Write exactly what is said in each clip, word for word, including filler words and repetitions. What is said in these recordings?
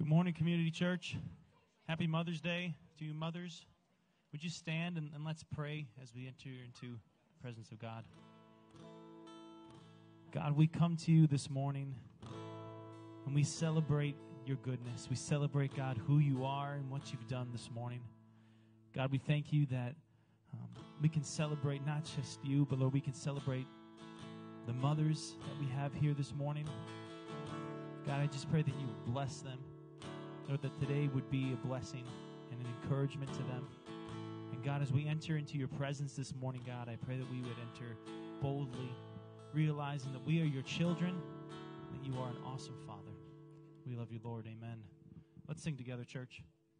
Good morning, Community Church. Happy Mother's Day to you mothers. Would you stand and, and let's pray as we enter into the presence of God. God, we come to you this morning and we celebrate your goodness. We celebrate, God, who you are and what you've done this morning. God, we thank you that um, we can celebrate not just you, but Lord, we can celebrate the mothers that we have here this morning. God, I just pray that you bless them. Lord, that today would be a blessing and an encouragement to them. And God, as we enter into your presence this morning, God, I pray that we would enter boldly, realizing that we are your children, that you are an awesome Father. We love you, Lord. Amen. Let's sing together, church.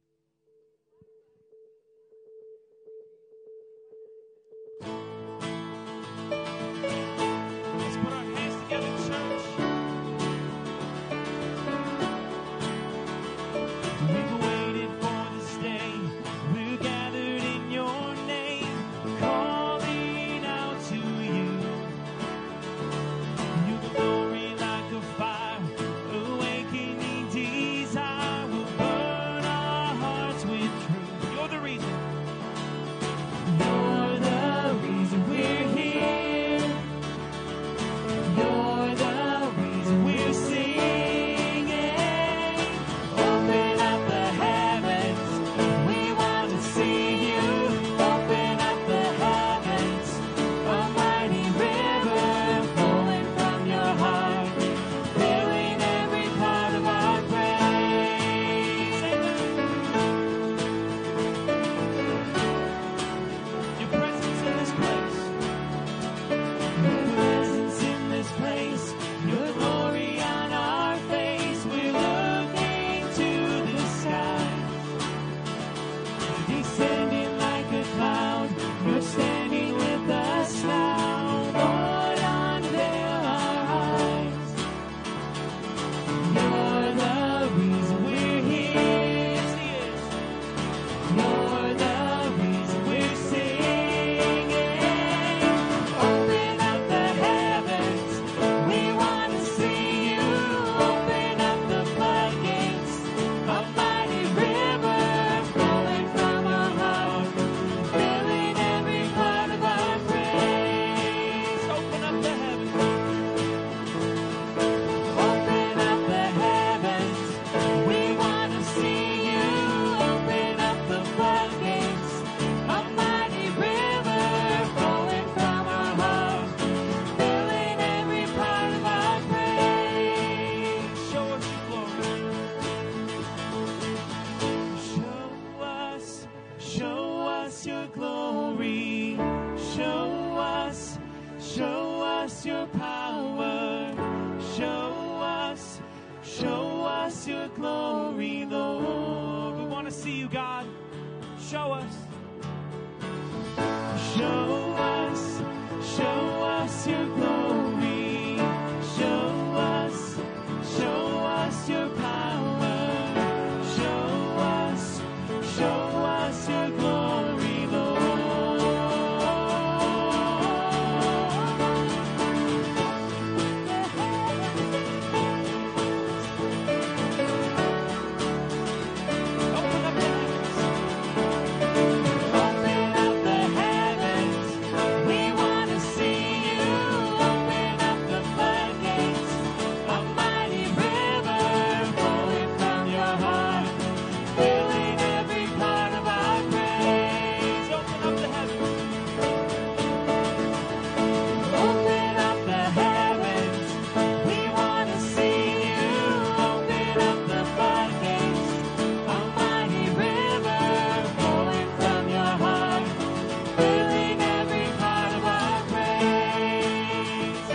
Let's put our hands together, church. We've waited for this day. We're gathered in your name, calling out to you. Your glory like a fire, awakening desire will burn our hearts with truth. You're the reason. You're the reason we're here. You're the reason we're singing. Open up the heavens, we want to see you. Open up the heavens, a mighty river flowing from your heart, filling every part of our praise. Your presence in this place, your presence in this place, your glory on our face. We're looking to the skies, descending like a cloud. You're standing with us now, Lord, unveil our eyes. You're the reason we're here. Yes, He is. You're the reason we're singing. Open up the heavens, we want to see you. Open up the floodgates, a mighty river flowing from our heart, filling every part of our praise. Open up the heavens. Open up the heavens, we want to see you. Open up the floodgates, a mighty river flowing from our heart, filling every part of our praise. Show us your glory. Show us, show us your glory. Show us, show us your power. Show us, show us your glory, Lord. We want to see you, God. Show us. Show us, show us your glory. Show us, show us your power. Show us, show us your glory, Lord. Open up the heavens. Open up the heavens, we want to see you. Open up the floodgates, a mighty river flowing from your heart, filling every part of our praise. Open up the heavens. Open up the heavens, we want to see you. Open up the floodgates, a mighty river flowing from your heart, filling every part of our praise.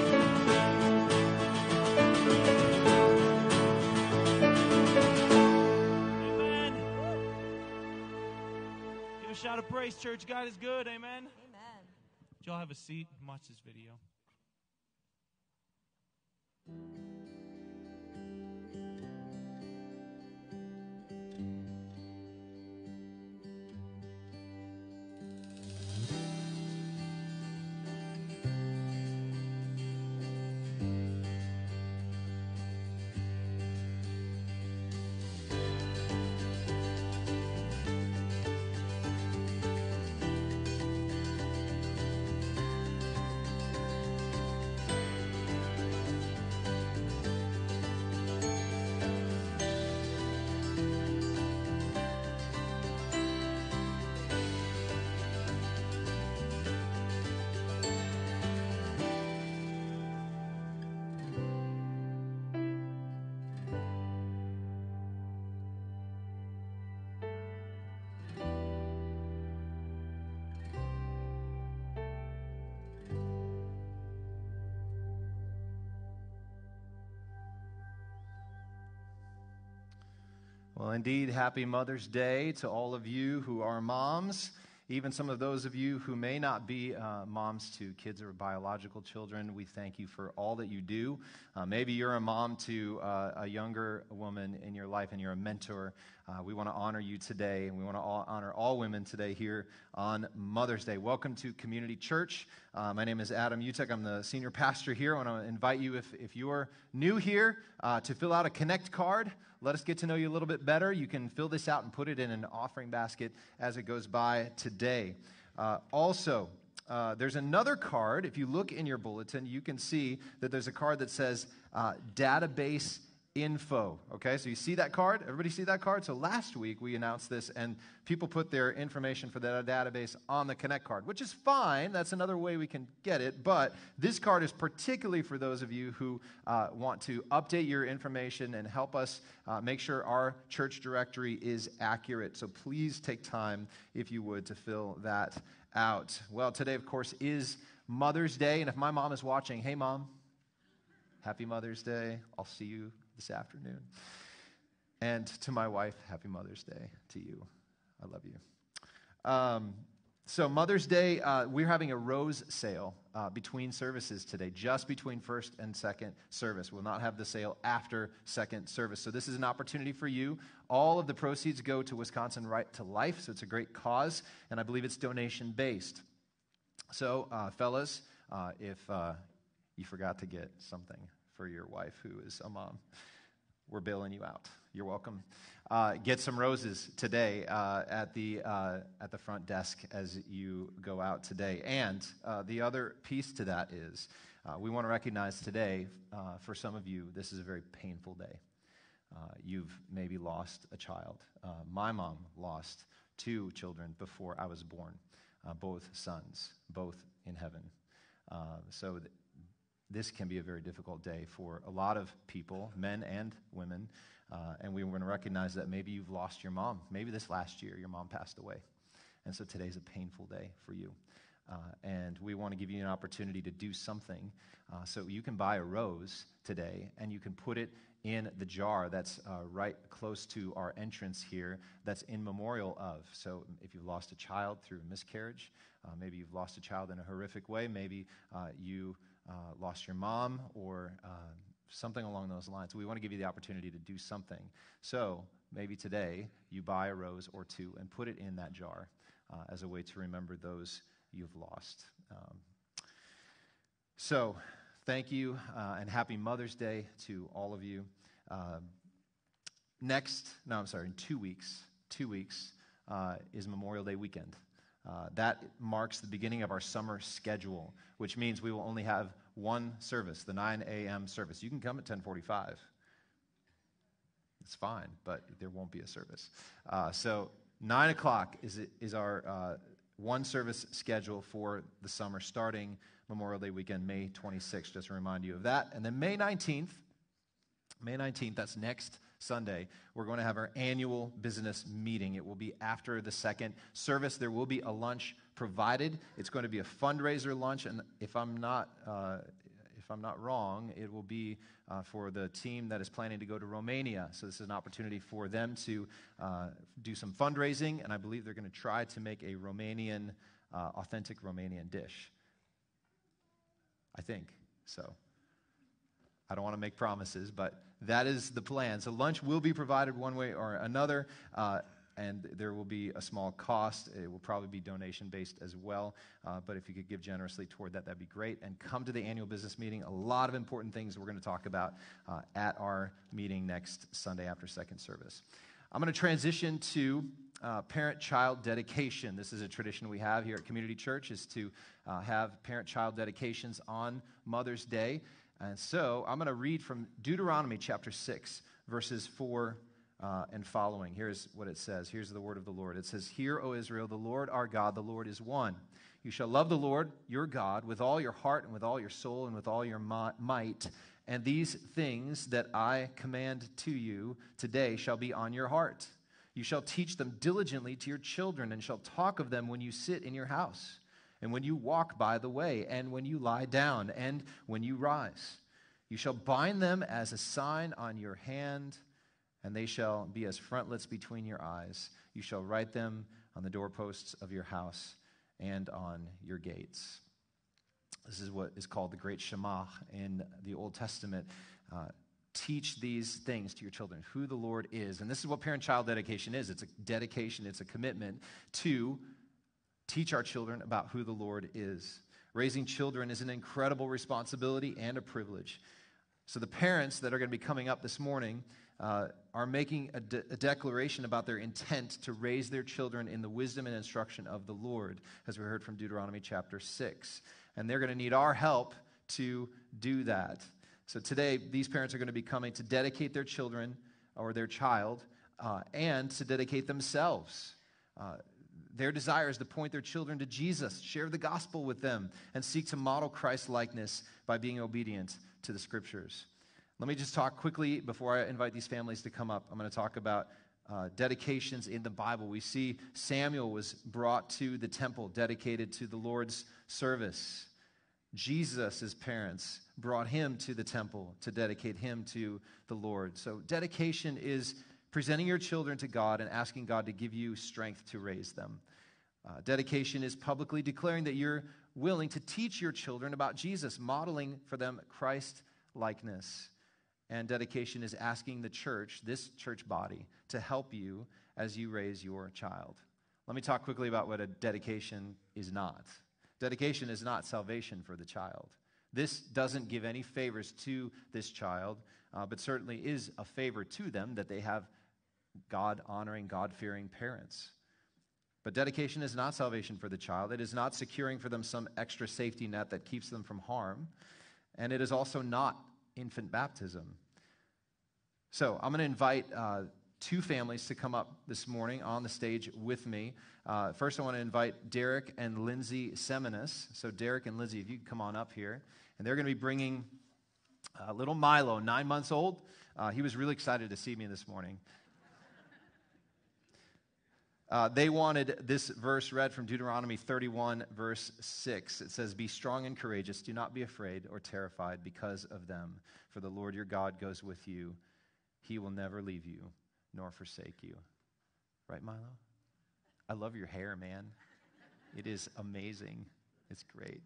Amen. Give a shout of praise, church. God is good. Amen. Amen. Would y'all have a seat and watch this video? Well, indeed, happy Mother's Day to all of you who are moms, even some of those of you who may not be uh, moms to kids or biological children. We thank you for all that you do. Uh, maybe you're a mom to uh, a younger woman in your life and you're a mentor. Uh, we want to honor you today, and we want to all honor all women today here on Mother's Day. Welcome to Community Church. Uh, my name is Adam Utecht. I'm the senior pastor here. I want to invite you, if, if you're new here, uh, to fill out a Connect card. Let us get to know you a little bit better. You can fill this out and put it in an offering basket as it goes by today. Uh, also, uh, there's another card. If you look in your bulletin, you can see that there's a card that says uh, Database Info. Okay, so you see that card? Everybody see that card? So last week we announced this, and people put their information for that database on the Connect card, which is fine. That's another way we can get it. But this card is particularly for those of you who uh, want to update your information and help us uh, make sure our church directory is accurate. So please take time, if you would, to fill that out. Well, today, of course, is Mother's Day. And if my mom is watching, hey, Mom, happy Mother's Day. I'll see you this afternoon. And to my wife, happy Mother's Day to you. I love you. Um, so Mother's Day, uh, we're having a rose sale uh, between services today, just between first and second service. We'll not have the sale after second service. So this is an opportunity for you. All of the proceeds go to Wisconsin Right to Life, so it's a great cause, and I believe it's donation-based. So, uh, fellas, uh, if uh, you forgot to get something for your wife who is a mom, we're bailing you out. You're welcome. Uh, get some roses today uh, at the uh, at the front desk as you go out today. And uh, the other piece to that is uh, we want to recognize today, uh, for some of you, this is a very painful day. Uh, you've maybe lost a child. Uh, my mom lost two children before I was born, uh, both sons, both in heaven. Uh, so th- This can be a very difficult day for a lot of people, men and women, uh, and we want to recognize that maybe you've lost your mom. Maybe this last year your mom passed away, and so today's a painful day for you. Uh, and we want to give you an opportunity to do something. Uh, so you can buy a rose today, and you can put it in the jar that's uh, right close to our entrance here that's in memorial of. So if you've lost a child through a miscarriage, uh, maybe you've lost a child in a horrific way, maybe uh, you Uh, lost your mom, or uh, something along those lines. We want to give you the opportunity to do something. So maybe today you buy a rose or two and put it in that jar uh, as a way to remember those you've lost. Um, so thank you, uh, and happy Mother's Day to all of you. Uh, next, no, I'm sorry, in two weeks, two weeks uh, is Memorial Day weekend. Uh, that marks the beginning of our summer schedule, which means we will only have one service, the nine a.m. service. You can come at ten forty-five. It's fine, but there won't be a service. Uh, so nine o'clock is is our uh, one service schedule for the summer, starting Memorial Day weekend, May twenty-sixth, just to remind you of that. And then May nineteenth, May nineteenth, that's next Sunday, we're going to have our annual business meeting. It will be after the second service. There will be a lunch provided. It's going to be a fundraiser lunch, and if I'm not uh, if I'm not wrong, it will be uh, for the team that is planning to go to Romania. So this is an opportunity for them to uh, do some fundraising, and I believe they're going to try to make a Romanian, uh, authentic Romanian dish. I think so. I don't want to make promises, but that is the plan. So lunch will be provided one way or another, uh, and there will be a small cost. It will probably be donation-based as well, uh, but if you could give generously toward that, that'd be great. And come to the annual business meeting. A lot of important things we're going to talk about uh, at our meeting next Sunday after second service. I'm going to transition to uh, parent-child dedication. This is a tradition we have here at Community Church, is to uh, have parent-child dedications on Mother's Day. And so I'm going to read from Deuteronomy chapter six, verses four uh, and following. Here's what it says. Here's the word of the Lord. It says, "Hear, O Israel, the Lord our God, the Lord is one. You shall love the Lord your God with all your heart and with all your soul and with all your might. And these things that I command to you today shall be on your heart. You shall teach them diligently to your children and shall talk of them when you sit in your house, and when you walk by the way, and when you lie down, and when you rise. You shall bind them as a sign on your hand, and they shall be as frontlets between your eyes. You shall write them on the doorposts of your house and on your gates. This is what is called the Great Shema in the Old Testament. Uh, teach these things to your children, who the Lord is. And this is what parent-child dedication is. It's a dedication, it's a commitment to teach our children about who the Lord is. Raising children is an incredible responsibility and a privilege. So the parents that are going to be coming up this morning uh, are making a, de- a declaration about their intent to raise their children in the wisdom and instruction of the Lord, as we heard from Deuteronomy chapter six. And they're going to need our help to do that. So today, these parents are going to be coming to dedicate their children or their child uh, and to dedicate themselves. Uh, their desire is to point their children to Jesus, share the gospel with them, and seek to model Christ-likeness by being obedient to the Scriptures. Let me just talk quickly before I invite these families to come up. I'm going to talk about uh, dedications in the Bible. We see Samuel was brought to the temple, dedicated to the Lord's service. Jesus' parents brought him to the temple to dedicate him to the Lord. So dedication is presenting your children to God and asking God to give you strength to raise them. Uh, dedication is publicly declaring that you're willing to teach your children about Jesus, modeling for them Christ-likeness. And dedication is asking the church, this church body, to help you as you raise your child. Let me talk quickly about what a dedication is not. Dedication is not salvation for the child. This doesn't give any favors to this child, uh, but certainly is a favor to them that they have God-honoring, God-fearing parents. But dedication is not salvation for the child. It is not securing for them some extra safety net that keeps them from harm. And it is also not infant baptism. So I'm going to invite uh, two families to come up this morning on the stage with me. Uh, first, I want to invite Derek and Lindsay Seminis. So Derek and Lindsay, if you could come on up here. And they're going to be bringing uh, little Milo, nine months old. Uh, he was really excited to see me this morning. Uh, they wanted this verse read from Deuteronomy thirty-one, verse six. It says, "Be strong and courageous. Do not be afraid or terrified because of them. For the Lord your God goes with you. He will never leave you nor forsake you." Right, Milo? I love your hair, man. It is amazing. It's great.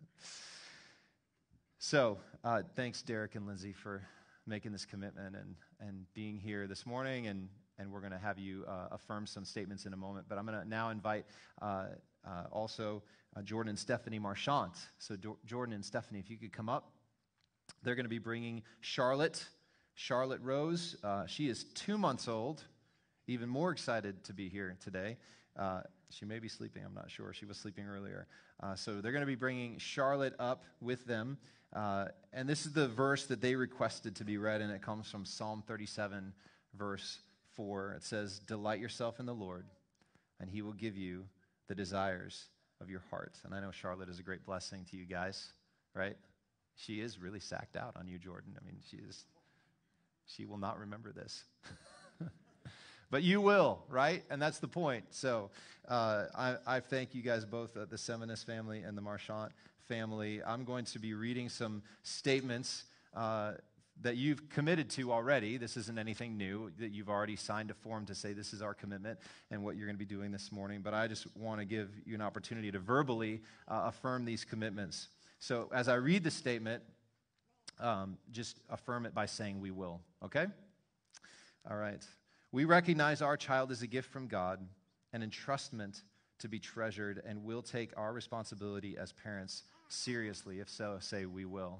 So, uh, thanks, Derek and Lindsay, for making this commitment and, and being here this morning, and And we're going to have you uh, affirm some statements in a moment. But I'm going to now invite uh, uh, also uh, Jordan and Stephanie Marchant. So Do- Jordan and Stephanie, if you could come up. They're going to be bringing Charlotte, Charlotte Rose. Uh, she is two months old. Even more excited to be here today. Uh, she may be sleeping. I'm not sure. She was sleeping earlier. Uh, so they're going to be bringing Charlotte up with them. Uh, and this is the verse that they requested to be read, and it comes from Psalm thirty-seven, verse four. It says, "Delight yourself in the Lord, and he will give you the desires of your heart." And I know Charlotte is a great blessing to you guys, right? She is really sacked out on you, Jordan. I mean, she is, she will not remember this. But you will, right? And that's the point. So uh, I, I thank you guys both, uh, the Seminis family and the Marchant family. I'm going to be reading some statements uh, that you've committed to already. This isn't anything new, that you've already signed a form to say this is our commitment and what you're going to be doing this morning. But I just want to give you an opportunity to verbally uh, affirm these commitments. So as I read the statement, um, just affirm it by saying "we will," okay? All right. "We recognize our child is a gift from God, an entrustment to be treasured, and will take our responsibility as parents seriously. If so, say "we will."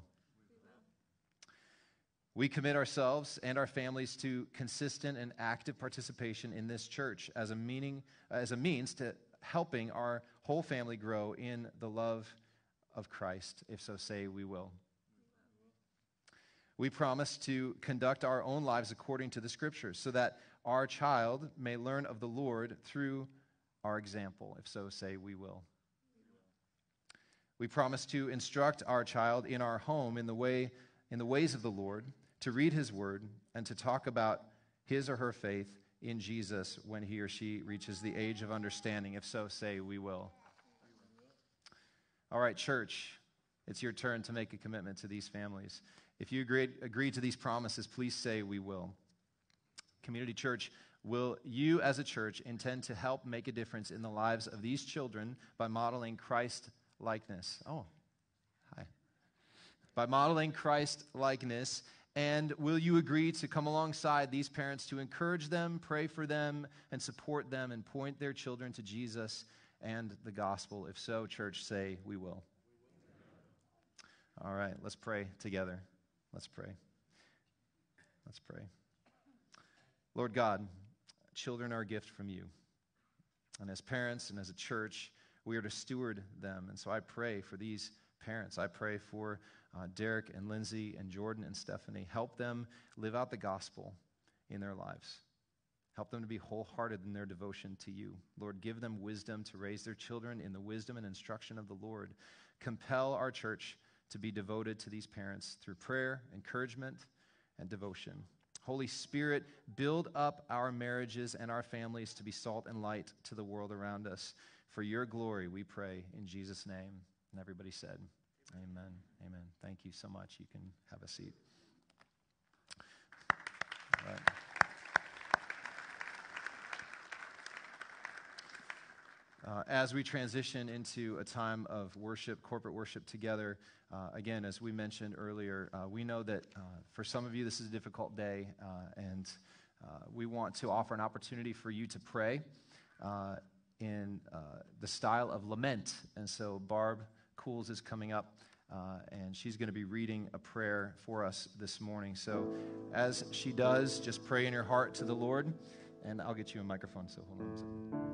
We commit ourselves and our families to consistent and active participation in this church as a meaning, as a means to helping our whole family grow in the love of Christ. If so, say "we will." We promise to conduct our own lives according to the Scriptures so that our child may learn of the Lord through our example. If so, say "we will." We promise to instruct our child in our home in the way, in the ways of the Lord, to read his word, and to talk about his or her faith in Jesus when he or she reaches the age of understanding. If so, say "we will." All right, church, it's your turn to make a commitment to these families. If you agree, agree to these promises, please say "we will." Community Church, will you as a church intend to help make a difference in the lives of these children by modeling Christ likeness? Oh, hi. By modeling Christ likeness, and will you agree to come alongside these parents to encourage them, pray for them, and support them, and point their children to Jesus and the gospel? If so, church, say we will. All right, let's pray together. Let's pray. Let's pray. Lord God, children are a gift from you. And as parents and as a church, we are to steward them. And so I pray for these parents. I pray for uh, Derek and Lindsay and Jordan and Stephanie. Help them live out the gospel in their lives. Help them to be wholehearted in their devotion to you. Lord, give them wisdom to raise their children in the wisdom and instruction of the Lord. Compel our church to be devoted to these parents through prayer, encouragement, and devotion. Holy Spirit, build up our marriages and our families to be salt and light to the world around us. For your glory, we pray in Jesus' name. And everybody said, amen, amen. Thank you so much. You can have a seat. All right. Uh, as we transition into a time of worship, corporate worship together, uh, again, as we mentioned earlier, uh, we know that uh, for some of you this is a difficult day, uh, and uh, we want to offer an opportunity for you to pray uh, in uh, the style of lament. And so Barb Cools is coming up, uh, and she's going to be reading a prayer for us this morning. So as she does, just pray in your heart to the Lord, and I'll get you a microphone, so hold on a second.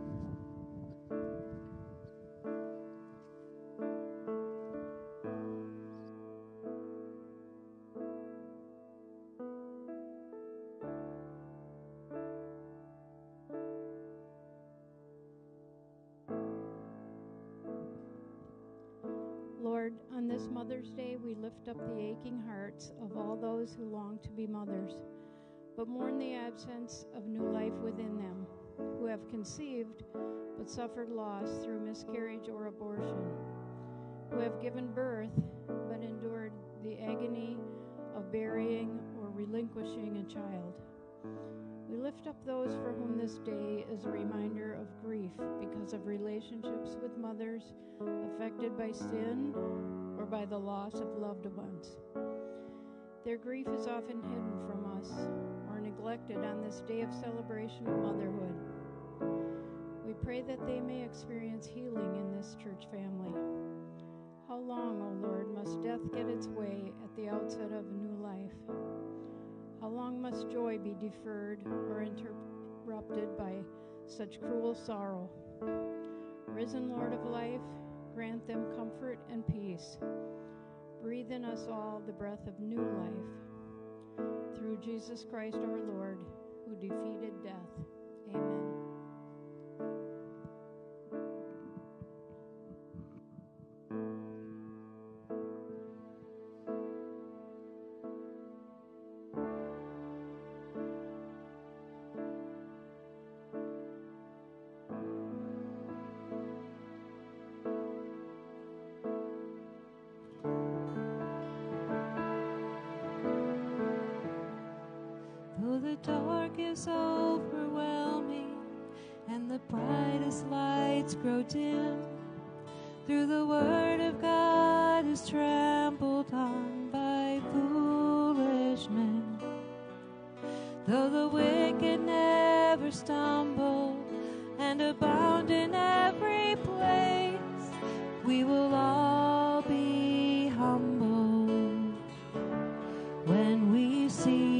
Lord, on this Mother's Day, we lift up the aching hearts of all those who long to be mothers, but mourn the absence of new life within them, who have conceived but suffered loss through miscarriage or abortion, who have given birth but endured the agony of burying or relinquishing a child. We lift up those for whom this day is a reminder of grief because of relationships with mothers affected by sin or by the loss of loved ones. Their grief is often hidden from us or neglected on this day of celebration of motherhood. We pray that they may experience healing in this church family. How long, O Lord, must death get its way at the outset of a new life? How long must joy be deferred or interrupted by such cruel sorrow? Risen Lord of life, grant them comfort and peace. Breathe in us all the breath of new life. Through Jesus Christ our Lord, who defeated death. Amen. Dark is overwhelming and the brightest lights grow dim. Through the word of God is trampled on by foolish men. Though the wicked never stumble and abound in every place, we will all be humbled when we see.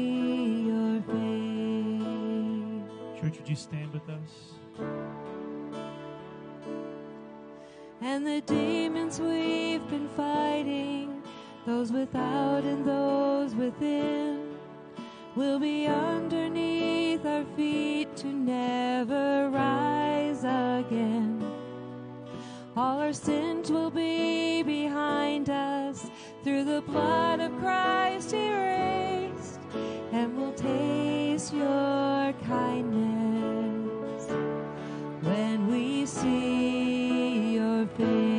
Church, would you stand with us? And the demons we've been fighting, those without and those within, will be underneath our feet to never rise again. All our sins will be behind us, through the blood of Christ erased, and we'll taste your kindness when we see your face.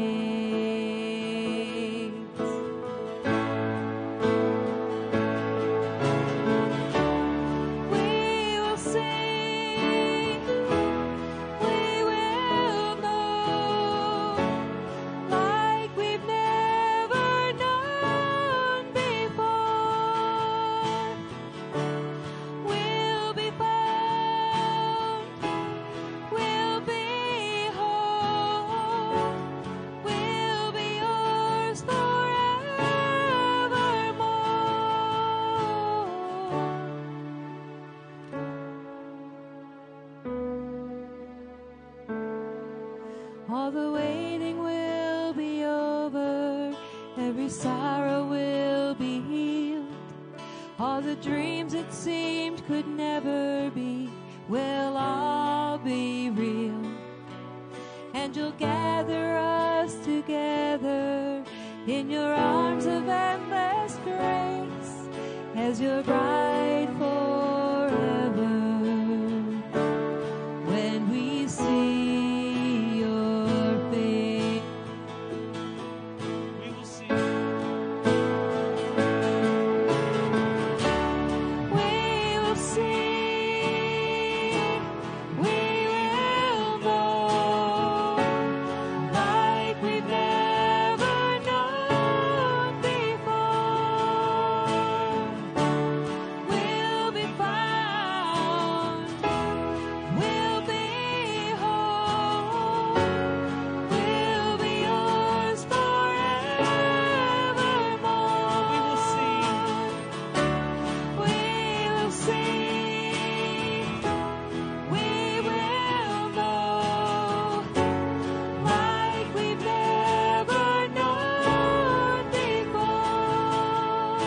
We All the dreams it seemed could never be will all be real. And you'll gather us together in your arms of endless grace as your bride forever. When we see your face, We will see. we will see, we will know like we've never known before. We'll be found, we'll be whole, we'll be yours forevermore. We will see. We will see, we will know like we've never known before.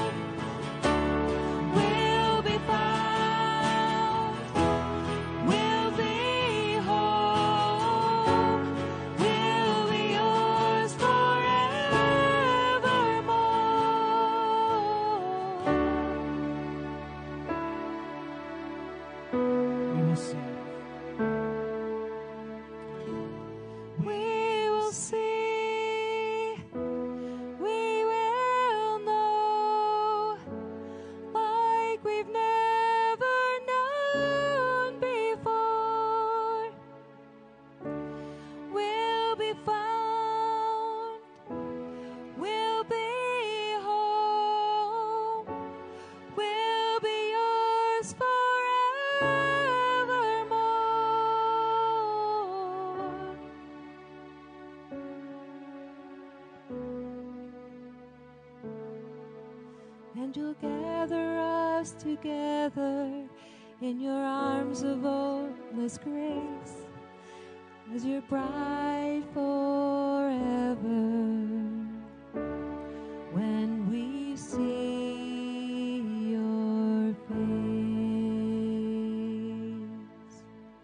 We'll be found, we'll be whole, we'll be yours forevermore. We will see. We will see, we will know like we've never known before. We'll be found, we'll be whole, we'll be yours forevermore. And you'll gather us together in your arms of endless grace as your bride forever. When we see your face.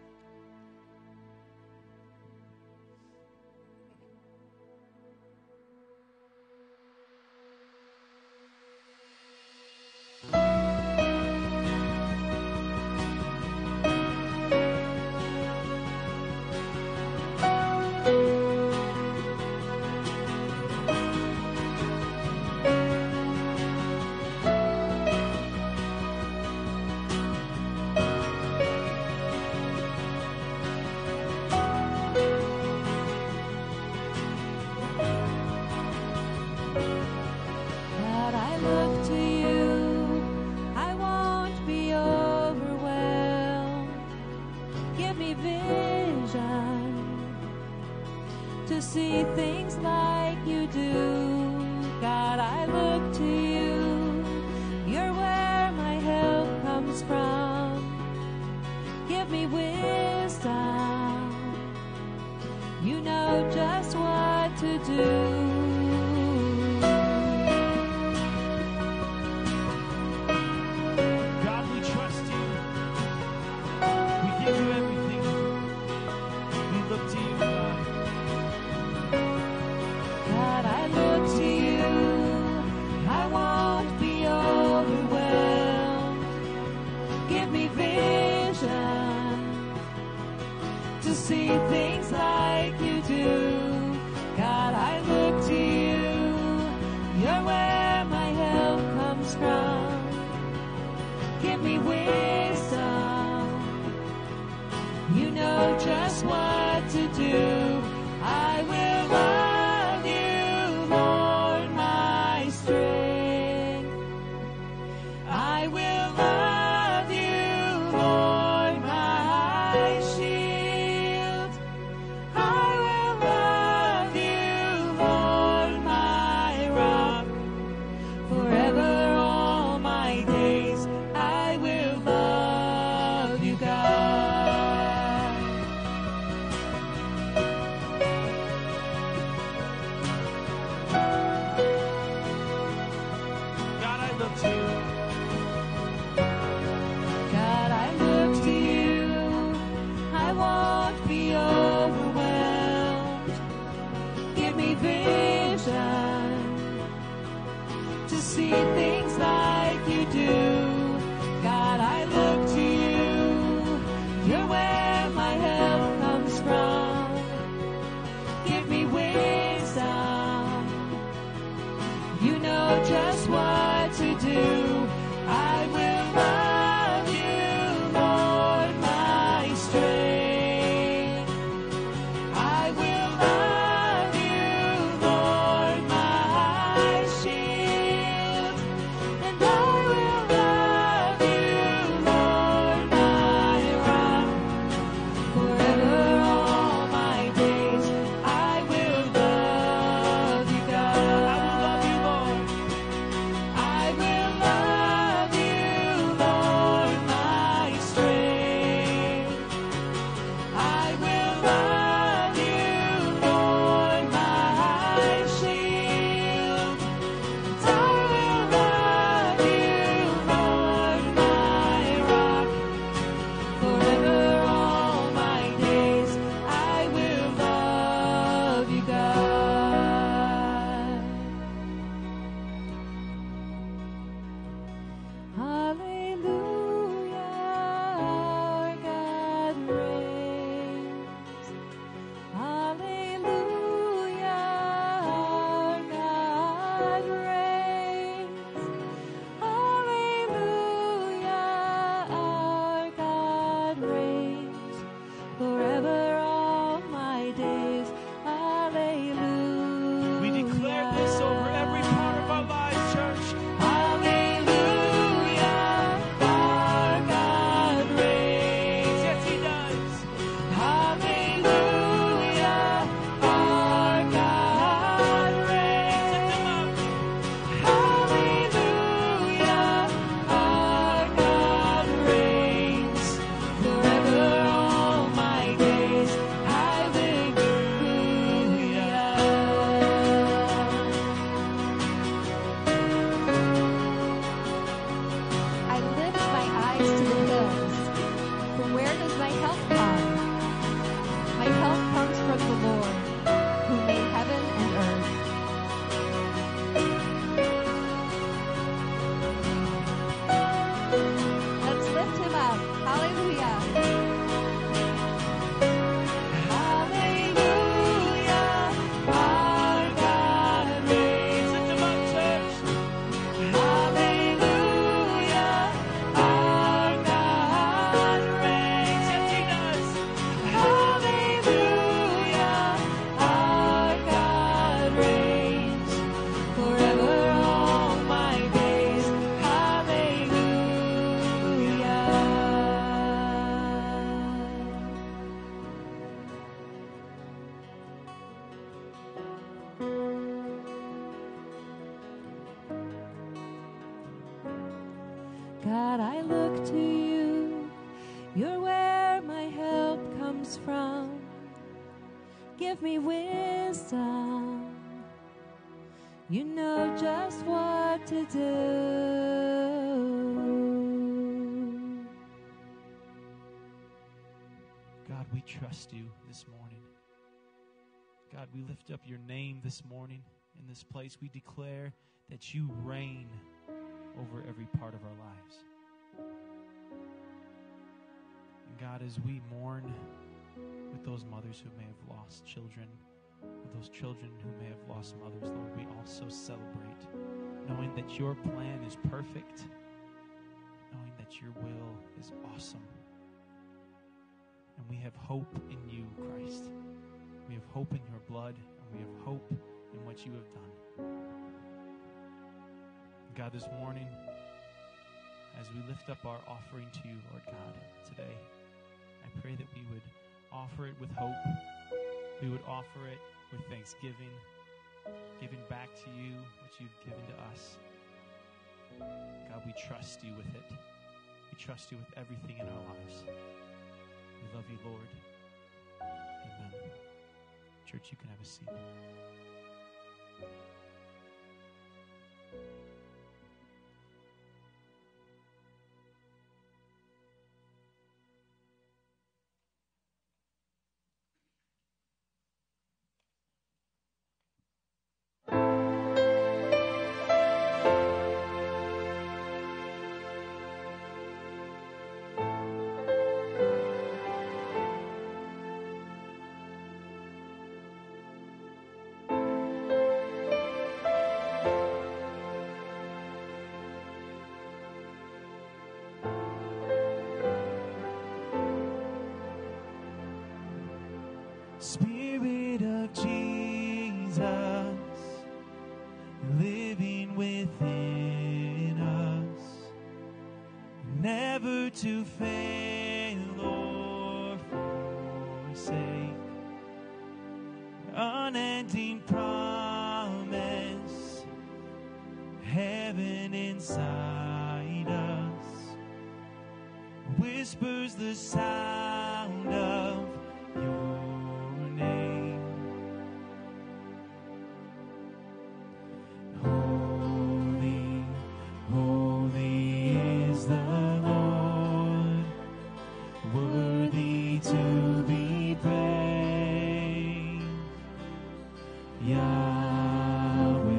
God, I look to you, I won't be overwhelmed. Give me vision to see things like you do. God, I look to you, you're where my help comes from. Give me wisdom, you know just what to do. God, we trust you. We give you everything. We look to you, God. God, I look to you, I won't be overwhelmed. Give me vision to see things like you do. God, I look to you, you're where my help comes from. Give me wisdom, you know just what to do. I will love you, Lord, my strength. I will love you, Lord, my shield. I will love you, Lord, my rock. Forever all my days I will love you, God. God, I look to you. God, I look to you. You're where my help comes from. Give me wisdom. You know just what to do. God, we trust you this morning. God, we lift up your name this morning in this place. We declare that you reign over every part of our lives. And God, as we mourn with those mothers who may have lost children, with those children who may have lost mothers, Lord, we also celebrate, knowing that your plan is perfect, knowing that your will is awesome. And we have hope in you, Christ. We have hope in your blood, and we have hope in what you have done. God, this morning, as we lift up our offering to you, Lord God, today, I pray that we would offer it with hope. We would offer it with thanksgiving, giving back to you what you've given to us. God, we trust you with it. We trust you with everything in our lives. We love you, Lord. Amen. Church, you can have a seat. Spirit of Jesus, living within us, never to fail or forsake, unending promise, heaven inside us, whispers the sound of your name. Holy, holy is the Lord, worthy to be praised. Yahweh.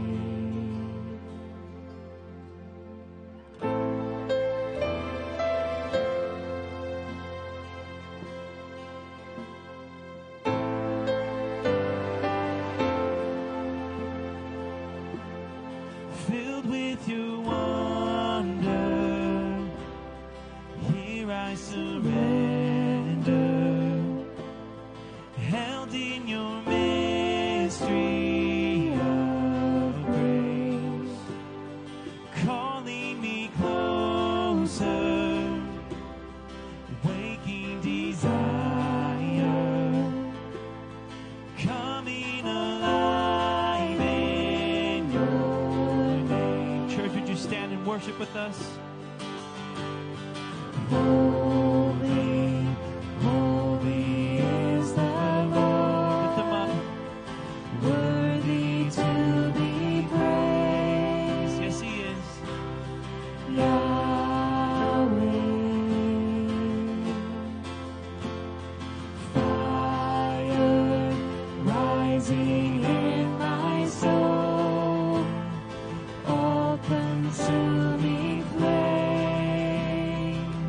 Filled with your wonder, here I surrender, held in your mystery of grace, calling me closer, waking desire, coming alive in your name. Church, would you stand and worship with us? Holy, holy is the Lord. Lift them up. Worthy to be praised. Yes, he is. Yahweh. Fire rising in my soul, all consuming flame.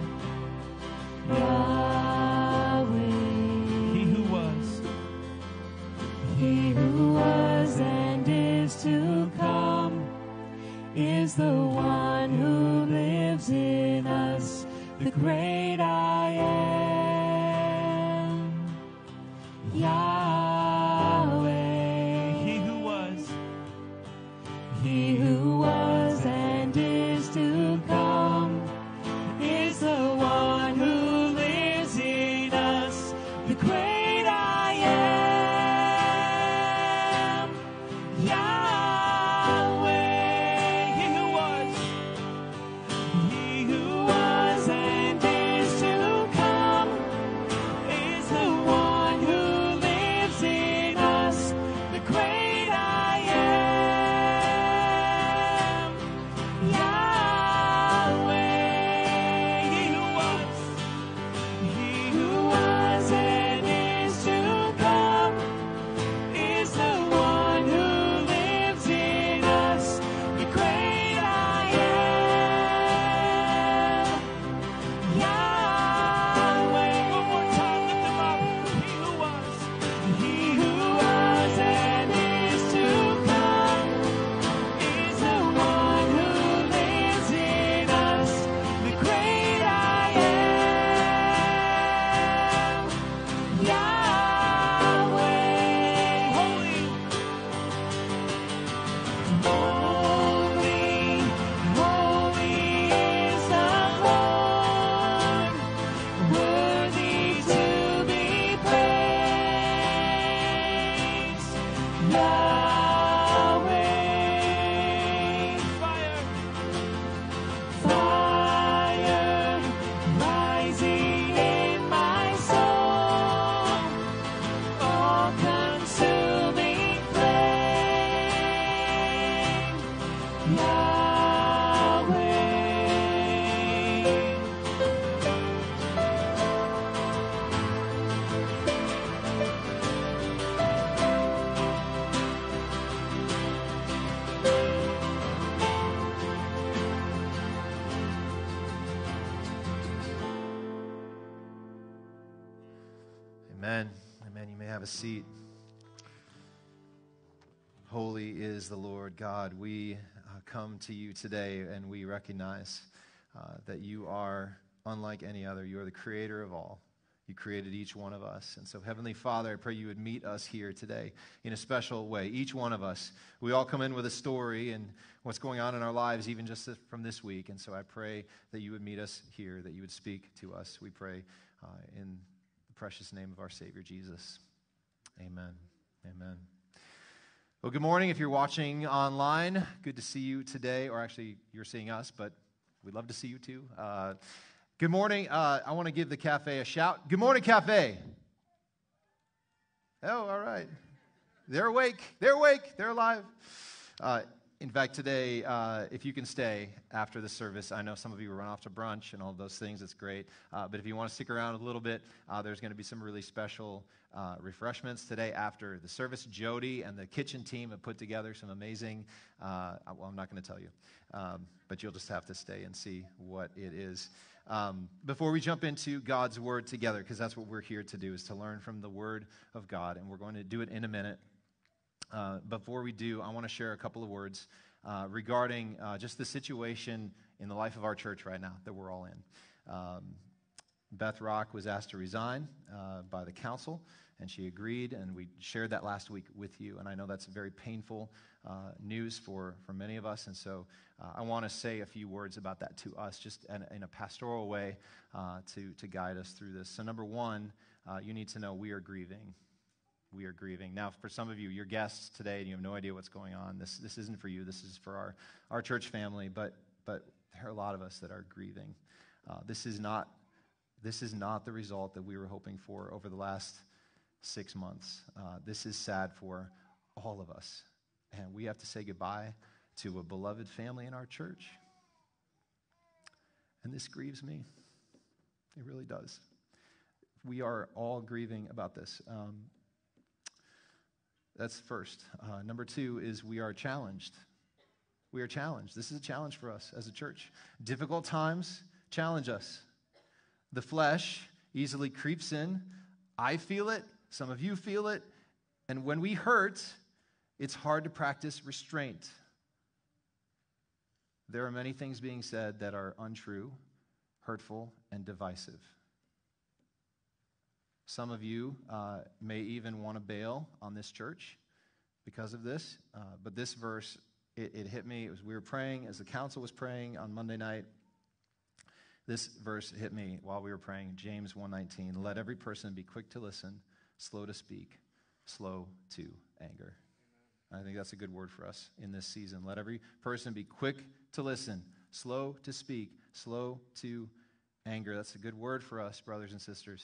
Yahweh. He who was, he who was and is to come, is the one who lives in us, the great I am. Yahweh. He who was, he who was and is to come, is the one who lives in us, the great I am. Yahweh. He who was, he Amen. Amen. You may have a seat. Holy is the Lord God. We uh, come to you today and we recognize uh, that you are unlike any other. You are the creator of all. You created each one of us. And so, Heavenly Father, I pray you would meet us here today in a special way. Each one of us. We all come in with a story and what's going on in our lives, even just from this week. And so I pray that you would meet us here, that you would speak to us. We pray uh, in the precious name of our Savior, Jesus. Amen. Amen. Well, good morning if you're watching online. Good to see you today, or actually you're seeing us, but we'd love to see you too. Uh, good morning. Uh, I want to give the cafe a shout. Good morning, cafe. Oh, all right. They're awake. They're awake. They're alive. Uh, in fact, today, uh, if you can stay after the service, I know some of you will run off to brunch and all those things. It's great. Uh, but if you want to stick around a little bit, uh, there's going to be some really special uh, refreshments today after the service. Jody and the kitchen team have put together some amazing, uh, well, I'm not going to tell you, um, but you'll just have to stay and see what it is. Um, before we jump into God's Word together, because that's what we're here to do, is to learn from the Word of God, and we're going to do it in a minute. Uh, before we do, I want to share a couple of words uh, regarding uh, just the situation in the life of our church right now that we're all in. Um, Beth Rock was asked to resign uh, by the council, and she agreed, and we shared that last week with you, and I know that's very painful uh, news for, for many of us, and so uh, I want to say a few words about that to us, just in, in a pastoral way uh, to, to guide us through this. So number one, uh, you need to know we are grieving. We are grieving. Now, for some of you, you're guests today, and you have no idea what's going on. This this isn't for you. This is for our, our church family, but but there are a lot of us that are grieving. Uh, this is not this is not the result that we were hoping for over the last six months. Uh, this is sad for all of us, and we have to say goodbye to a beloved family in our church, and this grieves me. It really does. We are all grieving about this. Um, That's first. Uh, number two is we are challenged. We are challenged. This is a challenge for us as a church. Difficult times challenge us. The flesh easily creeps in. I feel it. Some of you feel it. And when we hurt, it's hard to practice restraint. There are many things being said that are untrue, hurtful, and divisive. Some of you uh, may even want to bail on this church because of this. Uh, but this verse, it, it hit me. It was, we were praying as the council was praying on Monday night. This verse hit me while we were praying. James one nineteen. Let every person be quick to listen, slow to speak, slow to anger. I think that's a good word for us in this season. Let every person be quick to listen, slow to speak, slow to anger. That's a good word for us, brothers and sisters.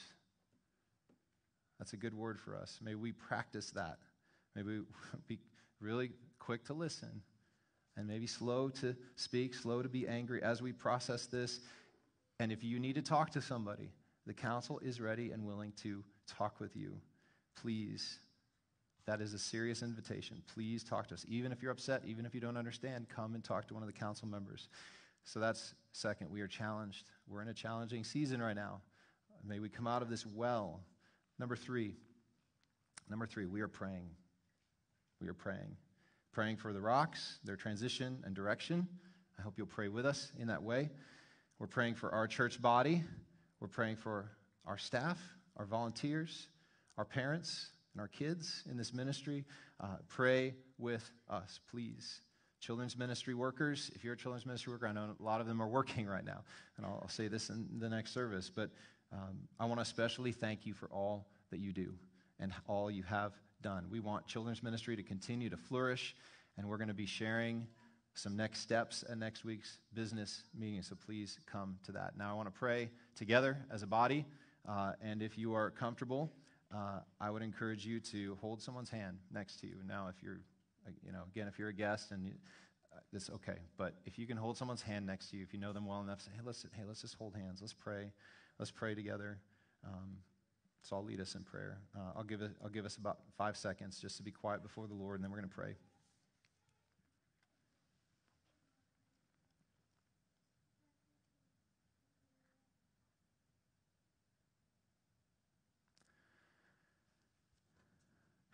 That's a good word for us. May we practice that. Maybe we be really quick to listen and maybe slow to speak, slow to be angry as we process this. And if you need to talk to somebody, the council is ready and willing to talk with you. Please, that is a serious invitation. Please talk to us. Even if you're upset, even if you don't understand, come and talk to one of the council members. So that's second. We are challenged. We're in a challenging season right now. May we come out of this well. Number three, number three, we are praying. We are praying. Praying for the Rocks, their transition and direction. I hope you'll pray with us in that way. We're praying for our church body. We're praying for our staff, our volunteers, our parents, and our kids in this ministry. Uh, pray with us, please. Children's ministry workers, if you're a children's ministry worker, I know a lot of them are working right now, and I'll, I'll say this in the next service, but Um, I want to especially thank you for all that you do and all you have done. We want children's ministry to continue to flourish, and we're going to be sharing some next steps at next week's business meeting, so please come to that. Now, I want to pray together as a body, uh, and if you are comfortable, uh, I would encourage you to hold someone's hand next to you. Now, if you're, you know, again, if you're a guest, and you, uh, that's okay, but if you can hold someone's hand next to you, if you know them well enough, say, hey, let's, hey, let's just hold hands, let's pray. Let's pray together. Um, so I'll lead us in prayer. Uh, I'll give it. I'll give us about five seconds just to be quiet before the Lord, and then we're going to pray.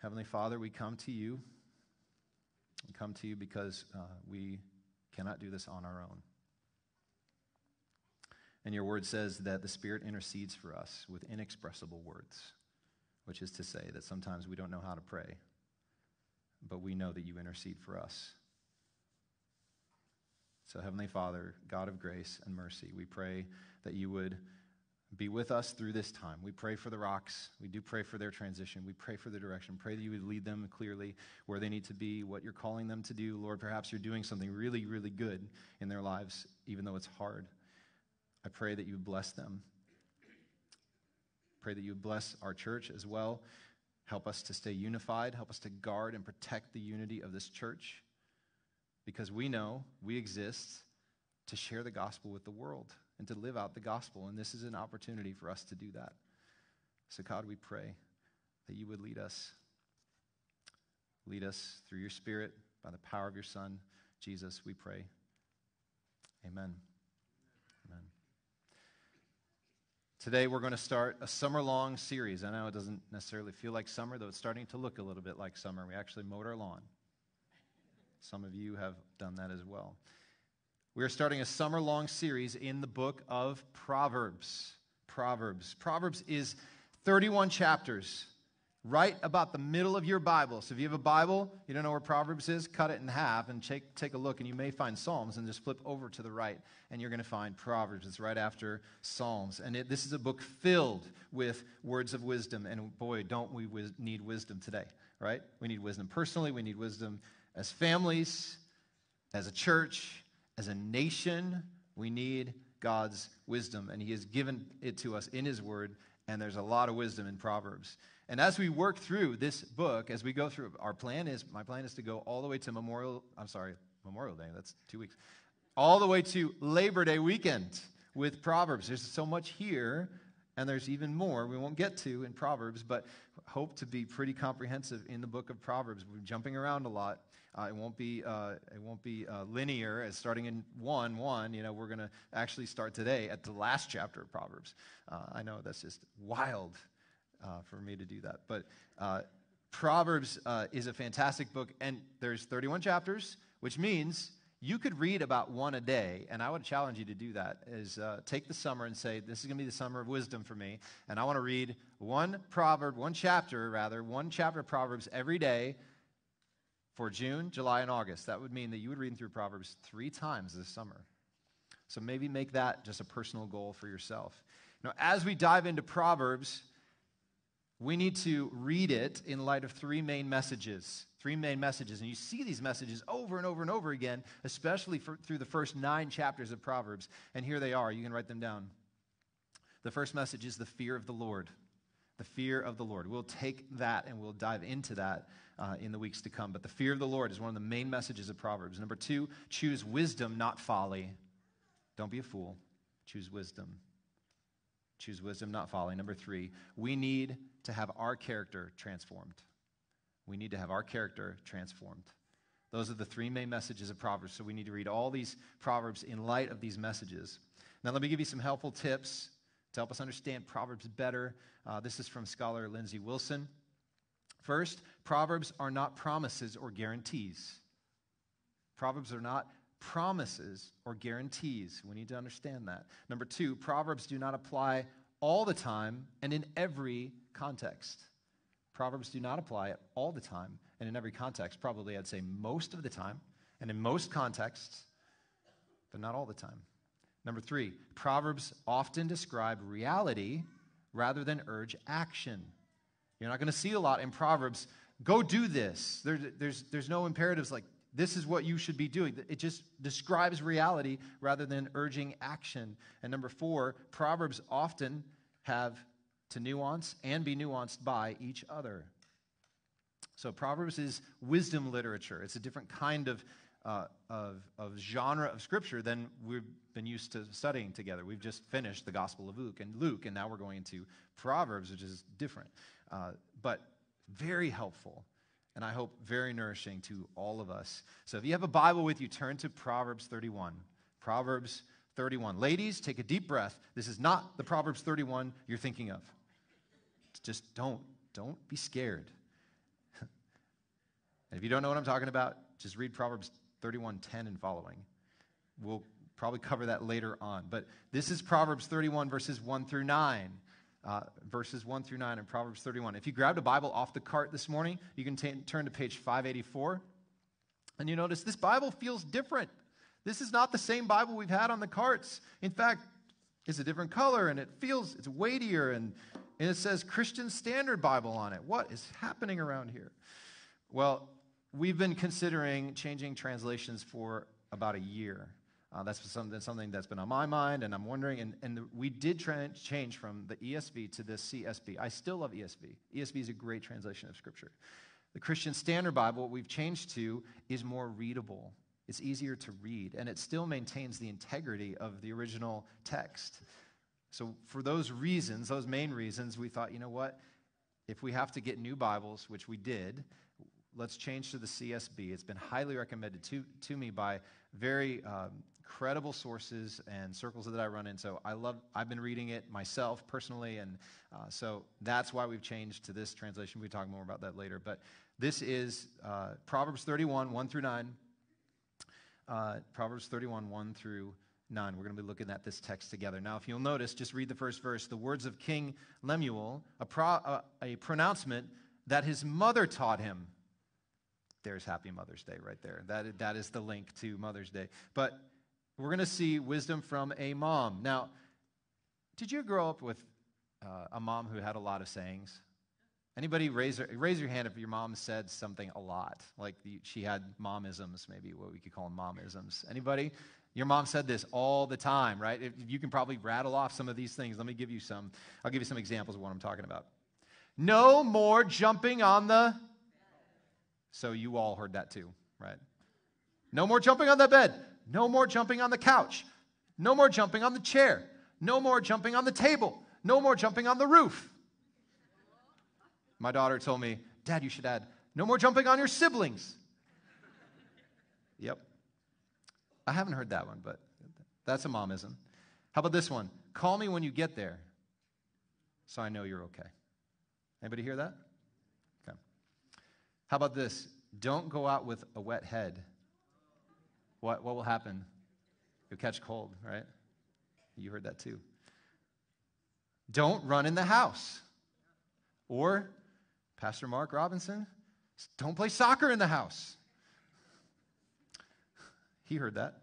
Heavenly Father, we come to you. We come to you because uh, we cannot do this on our own. And your word says that the Spirit intercedes for us with inexpressible words, which is to say that sometimes we don't know how to pray, but we know that you intercede for us. So, Heavenly Father, God of grace and mercy, we pray that you would be with us through this time. We pray for the Rocks. We do pray for their transition. We pray for their direction. Pray that you would lead them clearly where they need to be, what you're calling them to do. Lord, perhaps you're doing something really, really good in their lives, even though it's hard. I pray that you would bless them. Pray that you would bless our church as well. Help us to stay unified. Help us to guard and protect the unity of this church, because we know we exist to share the gospel with the world and to live out the gospel, and this is an opportunity for us to do that. So God, we pray that you would lead us. Lead us through your Spirit, by the power of your Son, Jesus, we pray. Amen. Amen. Today we're going to start a summer-long series. I know it doesn't necessarily feel like summer, though it's starting to look a little bit like summer. We actually mowed our lawn. Some of you have done that as well. We are starting a summer-long series in the book of Proverbs. Proverbs. Proverbs is thirty-one chapters, right about the middle of your Bible. So if you have a Bible, you don't know where Proverbs is, cut it in half and take, take a look, and you may find Psalms, and just flip over to the right, and you're going to find Proverbs. It's right after Psalms. And it, this is a book filled with words of wisdom, and boy, don't we wis- need wisdom today, right? We need wisdom personally. We need wisdom as families, as a church, as a nation. We need God's wisdom, and he has given it to us in his word, and there's a lot of wisdom in Proverbs. And as we work through this book, as we go through, our plan is, my plan is to go all the way to Memorial, I'm sorry, Memorial Day, that's two weeks, all the way to Labor Day weekend with Proverbs. There's so much here, and there's even more we won't get to in Proverbs, but hope to be pretty comprehensive in the book of Proverbs. We're jumping around a lot. Uh, it won't be uh, it won't be uh, linear as starting in one one. You know, we're going to actually start today at the last chapter of Proverbs. Uh, I know that's just wild uh, for me to do that, but uh, Proverbs uh, is a fantastic book, and there's thirty-one chapters, which means you could read about one a day, and I would challenge you to do that. Is uh, take the summer and say, this is going to be the summer of wisdom for me, and I want to read one proverb, one chapter rather, one chapter of Proverbs every day. For June, July, and August. That would mean that you would read through Proverbs three times this summer. So maybe make that just a personal goal for yourself. Now, as we dive into Proverbs, we need to read it in light of three main messages. Three main messages. And you see these messages over and over and over again, especially for, through the first nine chapters of Proverbs. And here they are. You can write them down. The first message is the fear of the Lord. The fear of the Lord. We'll take that and we'll dive into that uh, in the weeks to come. But the fear of the Lord is one of the main messages of Proverbs. Number two, choose wisdom, not folly. Don't be a fool. Choose wisdom. Choose wisdom, not folly. Number three, we need to have our character transformed. We need to have our character transformed. Those are the three main messages of Proverbs. So we need to read all these Proverbs in light of these messages. Now let me give you some helpful tips to help us understand Proverbs better. Uh, this is from scholar Lindsay Wilson. First, Proverbs are not promises or guarantees. Proverbs are not promises or guarantees. We need to understand that. Number two, Proverbs do not apply all the time and in every context. Proverbs do not apply all the time and in every context. Probably I'd say most of the time and in most contexts, but not all the time. Number three, Proverbs often describe reality rather than urge action. You're not going to see a lot in Proverbs, go do this. There, there's, there's no imperatives like, this is what you should be doing. It just describes reality rather than urging action. And number four, Proverbs often have to nuance and be nuanced by each other. So Proverbs is wisdom literature. It's a different kind of Uh, of, of genre of Scripture than we've been used to studying together. We've just finished the Gospel of Luke and Luke, and now we're going into Proverbs, which is different, uh, but very helpful, and I hope very nourishing to all of us. So if you have a Bible with you, turn to Proverbs thirty-one. Proverbs thirty-one. Ladies, take a deep breath. This is not the Proverbs thirty-one you're thinking of. Just don't, don't be scared. And if you don't know what I'm talking about, just read Proverbs thirty-one ten and following. We'll probably cover that later on. But this is Proverbs thirty-one, verses one through nine. Uh, verses one through nine in Proverbs thirty-one. If you grabbed a Bible off the cart this morning, you can t- turn to page five eighty-four. And you notice this Bible feels different. This is not the same Bible we've had on the carts. In fact, it's a different color, and it feels, it's weightier, and, and it says Christian Standard Bible on it. What is happening around here? Well, we've been considering changing translations for about a year. Uh, that's something, something that's been on my mind, and I'm wondering, and, and the, we did tra- change from the E S V to the C S B. I still love E S V. E S V is a great translation of Scripture. The Christian Standard Bible, what we've changed to, is more readable. It's easier to read, and it still maintains the integrity of the original text. So for those reasons, those main reasons, we thought, you know what? If we have to get new Bibles, which we did, let's change to the C S B. It's been highly recommended to, to me by very um, credible sources and circles that I run in. So I love, I've been reading it myself personally, and uh, so that's why we've changed to this translation. We'll talk more about that later. But this is uh, Proverbs thirty-one, one through nine. Uh, Proverbs thirty-one, one through nine. We're going to be looking at this text together. Now, if you'll notice, just read the first verse. The words of King Lemuel, a, pro, uh, a pronouncement that his mother taught him. There's Happy Mother's Day right there. That, that is the link to Mother's Day. But we're going to see wisdom from a mom. Now, did you grow up with uh, a mom who had a lot of sayings? Anybody raise, raise your hand if your mom said something a lot? Like the, she had momisms, maybe what we could call them momisms. Anybody? Your mom said this all the time, right? If you can probably rattle off some of these things. Let me give you some. I'll give you some examples of what I'm talking about. No more jumping on the... So you all heard that too, right? No more jumping on the bed. No more jumping on the couch. No more jumping on the chair. No more jumping on the table. No more jumping on the roof. My daughter told me, Dad, you should add, no more jumping on your siblings. Yep. I haven't heard that one, but that's a momism. How about this one? Call me when you get there so I know you're okay. Anybody hear that? Okay. How about this? Don't go out with a wet head. What, what will happen? You'll catch cold, right? You heard that too. Don't run in the house. Or, Pastor Mark Robinson, don't play soccer in the house. He heard that.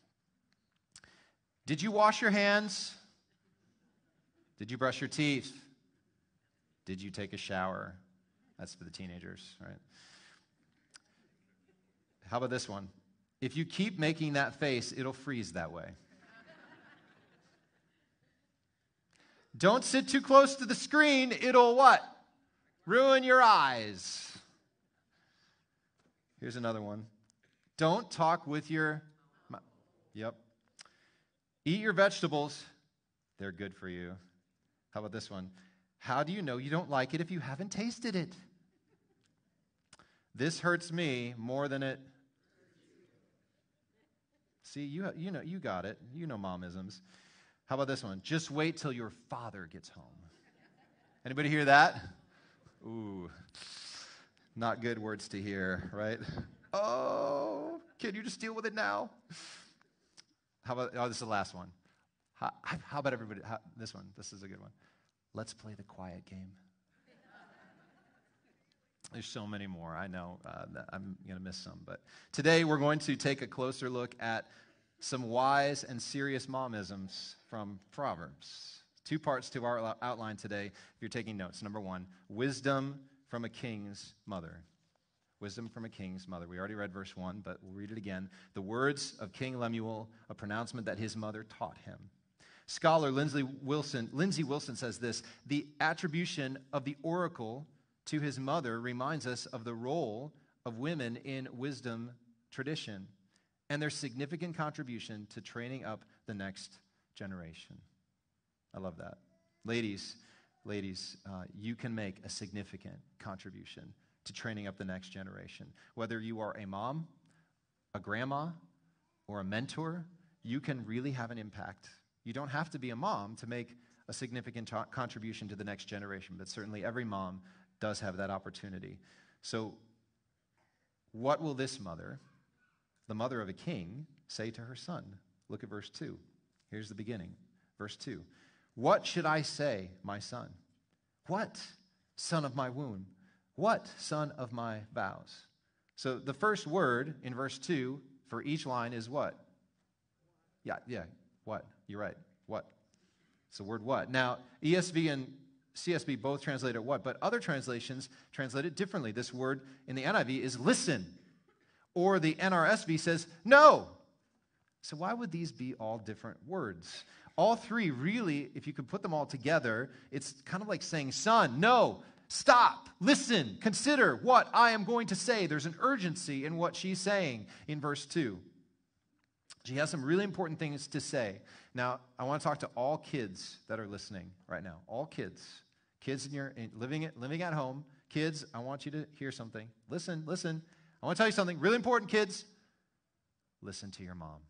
Did you wash your hands? Did you brush your teeth? Did you take a shower? That's for the teenagers, right? How about this one? If you keep making that face, it'll freeze that way. Don't sit too close to the screen. It'll what? Ruin your eyes. Here's another one. Don't talk with your... Yep. Eat your vegetables. They're good for you. How about this one? How do you know you don't like it if you haven't tasted it? This hurts me more than it... See, you, you know, you got it. You know momisms. How about this one? Just wait till your father gets home. Anybody hear that? Ooh, not good words to hear, right? Oh, can you just deal with it now? How about, oh, this is the last one. How, how about everybody, how, this one, this is a good one. Let's play the quiet game. There's so many more. I know uh, that I'm going to miss some. But today we're going to take a closer look at some wise and serious momisms from Proverbs. Two parts to our outline today, if you're taking notes. Number one, wisdom from a king's mother. Wisdom from a king's mother. We already read verse one, but we'll read it again. The words of King Lemuel, a pronouncement that his mother taught him. Scholar Lindsay Wilson, Lindsay Wilson says this, the attribution of the oracle to his mother reminds us of the role of women in wisdom tradition and their significant contribution to training up the next generation. I love that. Ladies, ladies, uh, you can make a significant contribution to training up the next generation. Whether you are a mom, a grandma, or a mentor, you can really have an impact. You don't have to be a mom to make a significant to- contribution to the next generation, but certainly every mom does have that opportunity. So what will this mother, the mother of a king, say to her son? Look at verse two. Here's the beginning. Verse two. What should I say, my son? What, son of my womb? What, son of my vows? So the first word in verse two for each line is what? Yeah, yeah, what? You're right. What? It's the word what. Now, E S V and C S B both translate it what, but other translations translate it differently. This word in the N I V is listen, or the N R S V says no. So why would these be all different words? All three really, if you could put them all together, it's kind of like saying, son, no, stop, listen, consider what I am going to say. There's an urgency in what she's saying in verse two. She has some really important things to say. Now, I want to talk to all kids that are listening right now. All kids. Kids in your in, living, living at home. Kids, I want you to hear something. Listen, listen. I want to tell you something really important, kids. Listen to your mom.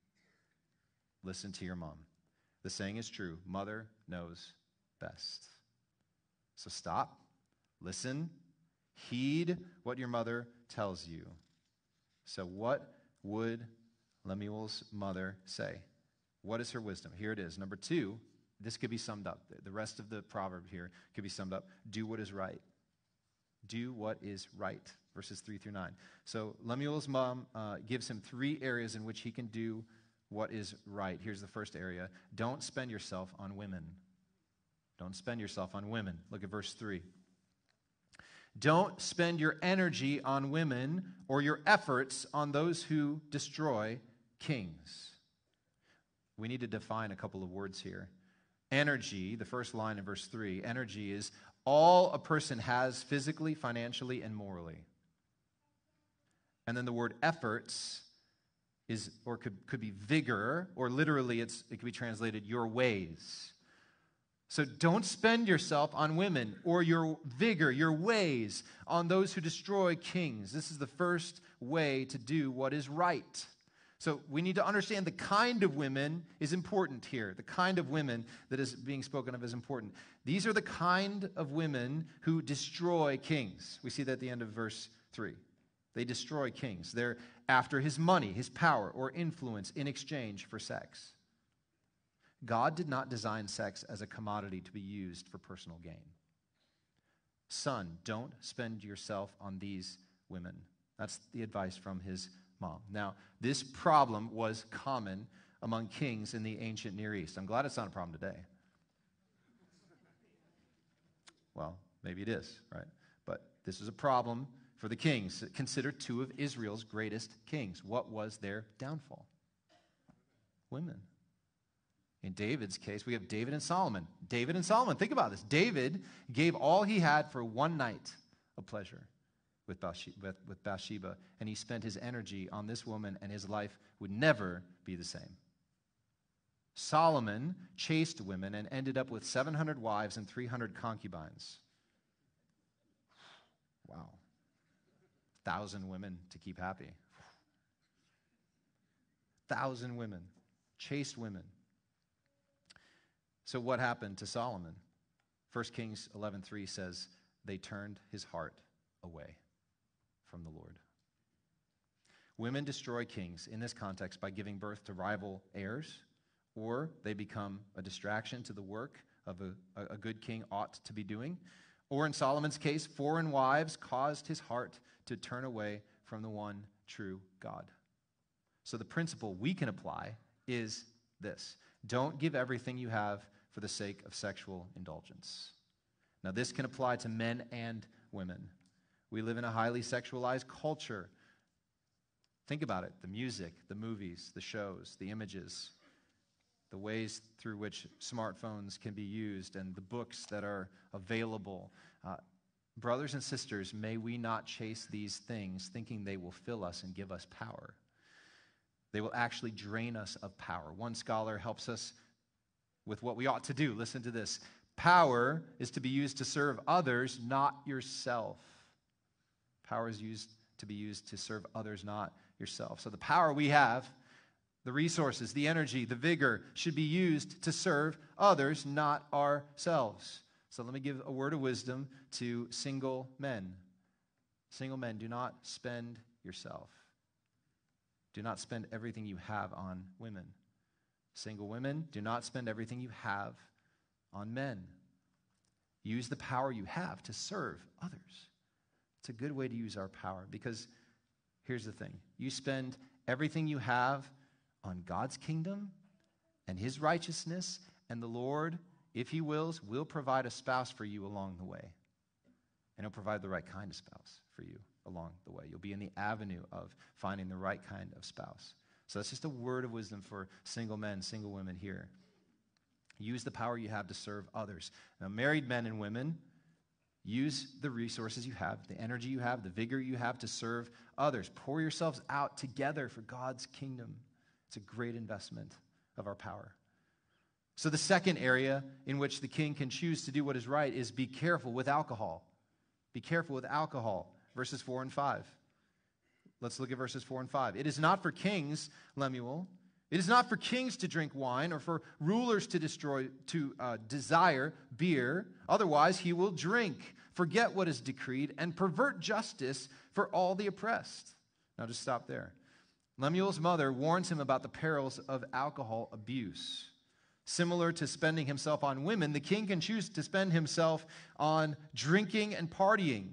Listen to your mom. The saying is true. Mother knows best. So stop, listen, heed what your mother tells you. So what would Lemuel's mother say? What is her wisdom? Here it is. Number two, this could be summed up. The rest of the proverb here could be summed up. Do what is right. Do what is right. Verses three through nine. So Lemuel's mom uh, gives him three areas in which he can do what is right. Here's the first area. Don't spend yourself on women. Don't spend yourself on women. Look at verse three. Don't spend your energy on women or your efforts on those who destroy kings. We need to define a couple of words here. Energy, the first line in verse three, energy is all a person has physically, financially, and morally. And then the word efforts is, or could, could be vigor, or literally it's, it could be translated your ways. So don't spend yourself on women or your vigor, your ways, on those who destroy kings. This is the first way to do what is right. So we need to understand the kind of women is important here. The kind of women that is being spoken of is important. These are the kind of women who destroy kings. We see that at the end of verse three. They destroy kings. They're after his money, his power, or influence in exchange for sex. God did not design sex as a commodity to be used for personal gain. Son, don't spend yourself on these women. That's the advice from his mom. Now, this problem was common among kings in the ancient Near East. I'm glad it's not a problem today. Well, maybe it is, right? But this is a problem for the kings. Consider two of Israel's greatest kings. What was their downfall? Women. In David's case, we have David and Solomon. David and Solomon, think about this. David gave all he had for one night of pleasure with Bathsheba, with, with Bathsheba, and he spent his energy on this woman, and his life would never be the same. Solomon chased women and ended up with seven hundred wives and three hundred concubines. Wow. Thousand women to keep happy. Thousand women. Chased women. So what happened to Solomon? First Kings eleven three says, they turned his heart away from the Lord. Women destroy kings in this context by giving birth to rival heirs, or they become a distraction to the work of a, a good king ought to be doing. Or in Solomon's case, foreign wives caused his heart to turn away from the one true God. So the principle we can apply is this. Don't give everything you have for the sake of sexual indulgence. Now, this can apply to men and women. We live in a highly sexualized culture. Think about it. The music, the movies, the shows, the images, the ways through which smartphones can be used, and the books that are available. Uh, brothers and sisters, may we not chase these things thinking they will fill us and give us power. They will actually drain us of power. One scholar helps us with what we ought to do. Listen to this. Power is to be used to serve others, not yourself. Power is used to be used to serve others, not yourself. So the power we have, the resources, the energy, the vigor should be used to serve others, not ourselves. So let me give a word of wisdom to single men. Single men, do not spend yourself. Do not spend everything you have on women. Single women, do not spend everything you have on men. Use the power you have to serve others. It's a good way to use our power because here's the thing. You spend everything you have on God's kingdom and his righteousness, and the Lord, if he wills, will provide a spouse for you along the way. And he'll provide the right kind of spouse for you along the way. You'll be in the avenue of finding the right kind of spouse. So that's just a word of wisdom for single men, single women here. Use the power you have to serve others. Now, married men and women, use the resources you have, the energy you have, the vigor you have to serve others. Pour yourselves out together for God's kingdom. It's a great investment of our power. So the second area in which the king can choose to do what is right is be careful with alcohol. Be careful with alcohol. Verses four and five. Let's look at verses four and five. It is not for kings, Lemuel. It is not for kings to drink wine or for rulers to destroy, to uh, desire beer. Otherwise, he will drink, forget what is decreed, and pervert justice for all the oppressed. Now, just stop there. Lemuel's mother warns him about the perils of alcohol abuse. Similar to spending himself on women, the king can choose to spend himself on drinking and partying.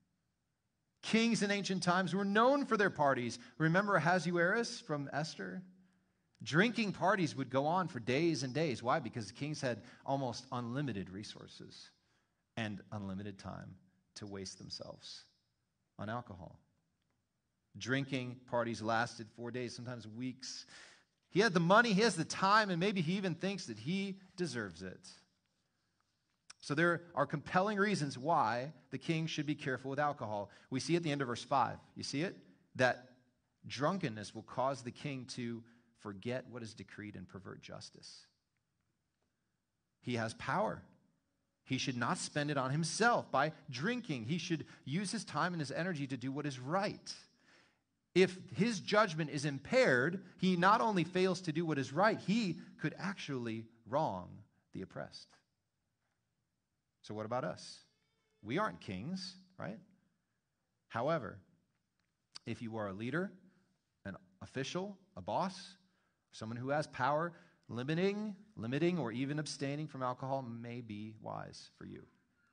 Kings in ancient times were known for their parties. Remember Ahasuerus from Esther? Drinking parties would go on for days and days. Why? Because the kings had almost unlimited resources and unlimited time to waste themselves on alcohol. Drinking parties lasted four days, sometimes weeks. He had the money, he has the time, and maybe he even thinks that he deserves it. So there are compelling reasons why the king should be careful with alcohol. We see at the end of verse five, you see it? That drunkenness will cause the king to forget what is decreed and pervert justice. He has power. He should not spend it on himself by drinking. He should use his time and his energy to do what is right. If his judgment is impaired, he not only fails to do what is right, he could actually wrong the oppressed. So what about us? We aren't kings, right? However, if you are a leader, an official, a boss, someone who has power, limiting, limiting or even abstaining from alcohol may be wise for you.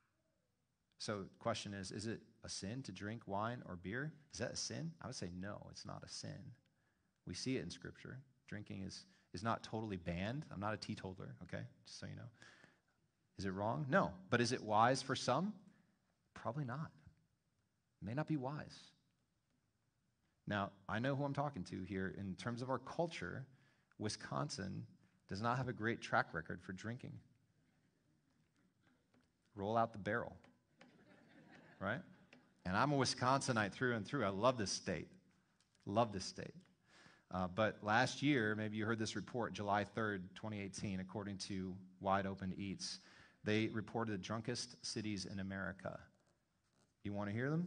So the question is, is it a sin to drink wine or beer? Is that a sin? I would say no, it's not a sin. We see it in Scripture. Drinking is, is not totally banned. I'm not a teetotaler, okay? Just so you know. Is it wrong? No. But is it wise for some? Probably not. It may not be wise. Now, I know who I'm talking to here. In terms of our culture, Wisconsin does not have a great track record for drinking. Roll out the barrel. Right? And I'm a Wisconsinite through and through. I love this state. Love this state. Uh, but last year, maybe you heard this report, July third, twenty eighteen, according to Wide Open Eats, they reported the drunkest cities in America. You want to hear them?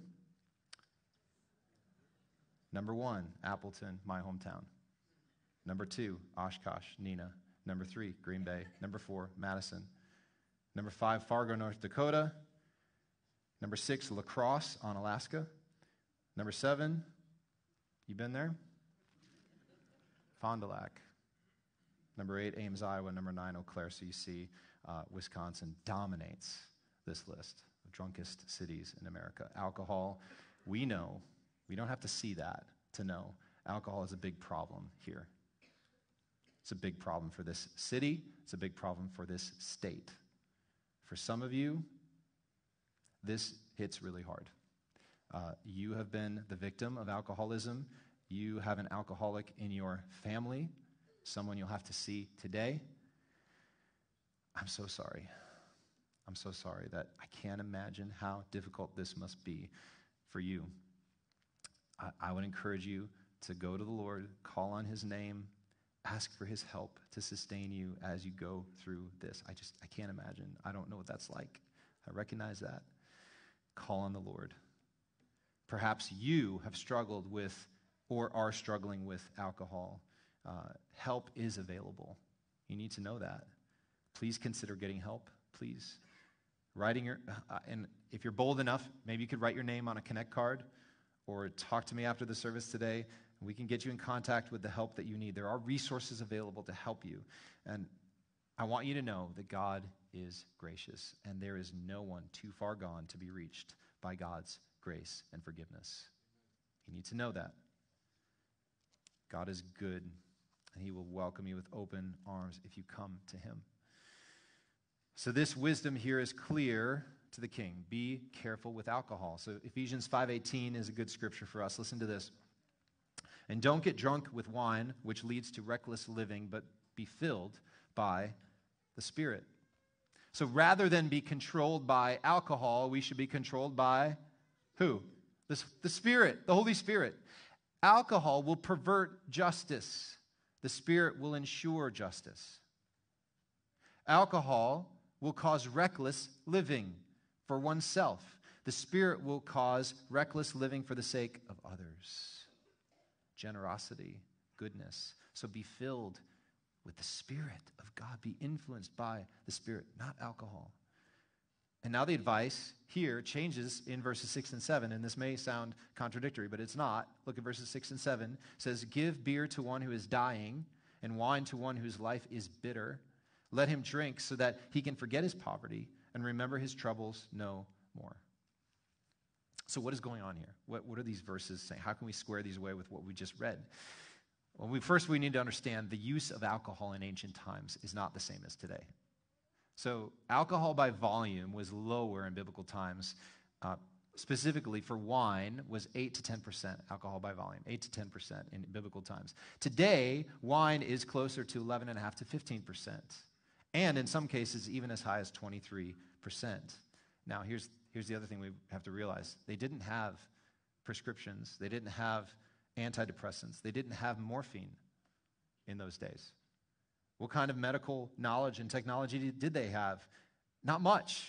Number one, Appleton, my hometown. Number two, Oshkosh, Neenah. Number three, Green Bay. Number four, Madison. Number five, Fargo, North Dakota. Number six, La Crosse on Alaska. Number seven, you been there? Fond du Lac. Number eight, Ames, Iowa. Number nine, Eau Claire. So you see, uh, Wisconsin dominates this list of drunkest cities in America. Alcohol, we know, we don't have to see that to know, alcohol is a big problem here. It's a big problem for this city. It's a big problem for this state. For some of you, this hits really hard. Uh, you have been the victim of alcoholism. You have an alcoholic in your family, someone you'll have to see today. I'm so sorry. I'm so sorry that I can't imagine how difficult this must be for you. I, I would encourage you to go to the Lord, call on his name, ask for his help to sustain you as you go through this. I just, I can't imagine. I don't know what that's like. I recognize that. Call on the Lord. Perhaps you have struggled with or are struggling with alcohol. Uh, help is available. You need to know that. Please consider getting help, please. Writing your, uh, and if you're bold enough, maybe you could write your name on a Connect card, or talk to me after the service today. We can get you in contact with the help that you need. There are resources available to help you. And I want you to know that God is gracious, and there is no one too far gone to be reached by God's grace and forgiveness. You need to know that. God is good, and he will welcome you with open arms if you come to him. So this wisdom here is clear to the king. Be careful with alcohol. So Ephesians five eighteen is a good scripture for us. Listen to this. And don't get drunk with wine, which leads to reckless living, but be filled by the Spirit. So rather than be controlled by alcohol, we should be controlled by who? The, the Spirit, the Holy Spirit. Alcohol will pervert justice. The Spirit will ensure justice. Alcohol will cause reckless living for oneself. The Spirit will cause reckless living for the sake of others. Generosity, goodness. So be filled with the Spirit of God. Be influenced by the Spirit, not alcohol. And now the advice here changes in verses six and seven, and this may sound contradictory, but it's not. Look at verses six and seven. It says, give beer to one who is dying, and wine to one whose life is bitter. Let him drink so that he can forget his poverty and remember his troubles no more. So what is going on here? What, what are these verses saying? How can we square these away with what we just read? Well, we, first we need to understand the use of alcohol in ancient times is not the same as today. So alcohol by volume was lower in biblical times. Uh, specifically for wine was eight to ten percent alcohol by volume, eight to ten percent in biblical times. Today, wine is closer to eleven point five to fifteen percent. And in some cases, even as high as twenty-three percent. Now, here's, here's the other thing we have to realize. They didn't have prescriptions. They didn't have antidepressants. They didn't have morphine in those days. What kind of medical knowledge and technology did they have? Not much.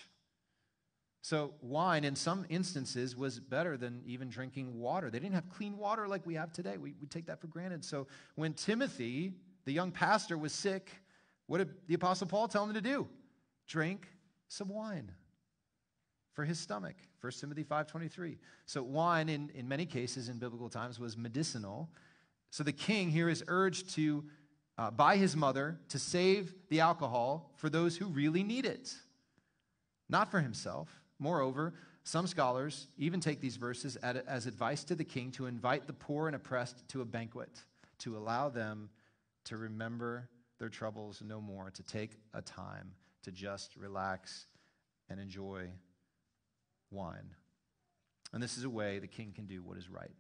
So wine, in some instances, was better than even drinking water. They didn't have clean water like we have today. We, we take that for granted. So when Timothy, the young pastor, was sick, what did the Apostle Paul tell him to do? Drink some wine for his stomach. First Timothy five twenty-three. So wine, in, in many cases in biblical times, was medicinal. So the king here is urged to, uh, by his mother, to save the alcohol for those who really need it, not for himself. Moreover, some scholars even take these verses as advice to the king to invite the poor and oppressed to a banquet, to allow them to remember their troubles no more, to take a time to just relax and enjoy wine. And this is a way the king can do what is right.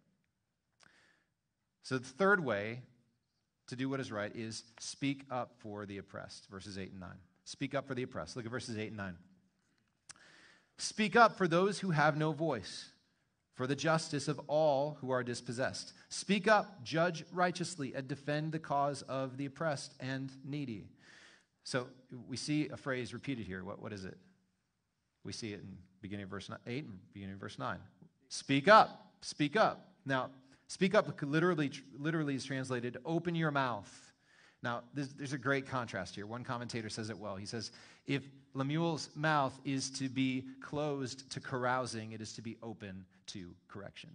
So the third way to do what is right is speak up for the oppressed, verses eight and nine. Speak up for the oppressed. Look at verses eight and nine. Speak up for those who have no voice, for the justice of all who are dispossessed. Speak up, judge righteously, and defend the cause of the oppressed and needy. So we see a phrase repeated here. What, what is it? We see it in beginning of verse eight and beginning of verse nine. Speak up, speak up. Now, speak up literally, literally is translated, open your mouth. Now, there's, there's a great contrast here. One commentator says it well. He says, if Lemuel's mouth is to be closed to carousing, it is to be open to correction.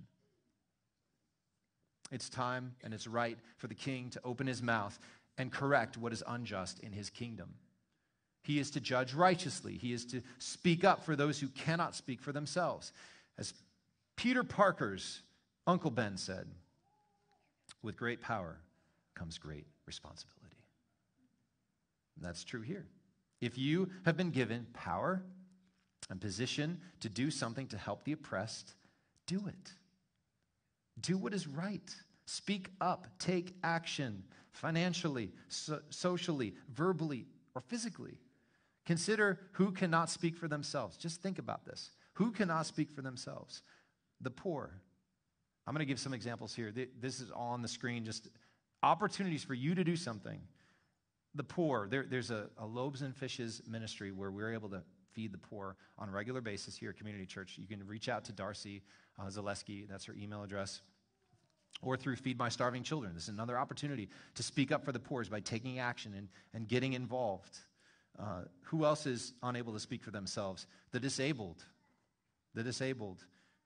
It's time and it's right for the king to open his mouth and correct what is unjust in his kingdom. He is to judge righteously. He is to speak up for those who cannot speak for themselves. As Peter Parker's Uncle Ben said, with great power comes great responsibility. And that's true here. If you have been given power and position to do something to help the oppressed, do it. Do what is right. Speak up. Take action financially, so- socially, verbally, or physically. Consider who cannot speak for themselves. Just think about this. Who cannot speak for themselves? The poor. I'm going to give some examples here. This is all on the screen, just opportunities for you to do something. The poor. There, there's a, a Loaves and Fishes ministry where we're able to feed the poor on a regular basis here at Community Church. You can reach out to Darcy uh, Zaleski. That's her email address. Or through Feed My Starving Children. This is another opportunity to speak up for the poor by taking action and, and getting involved. Uh, who else is unable to speak for themselves? The disabled. The disabled.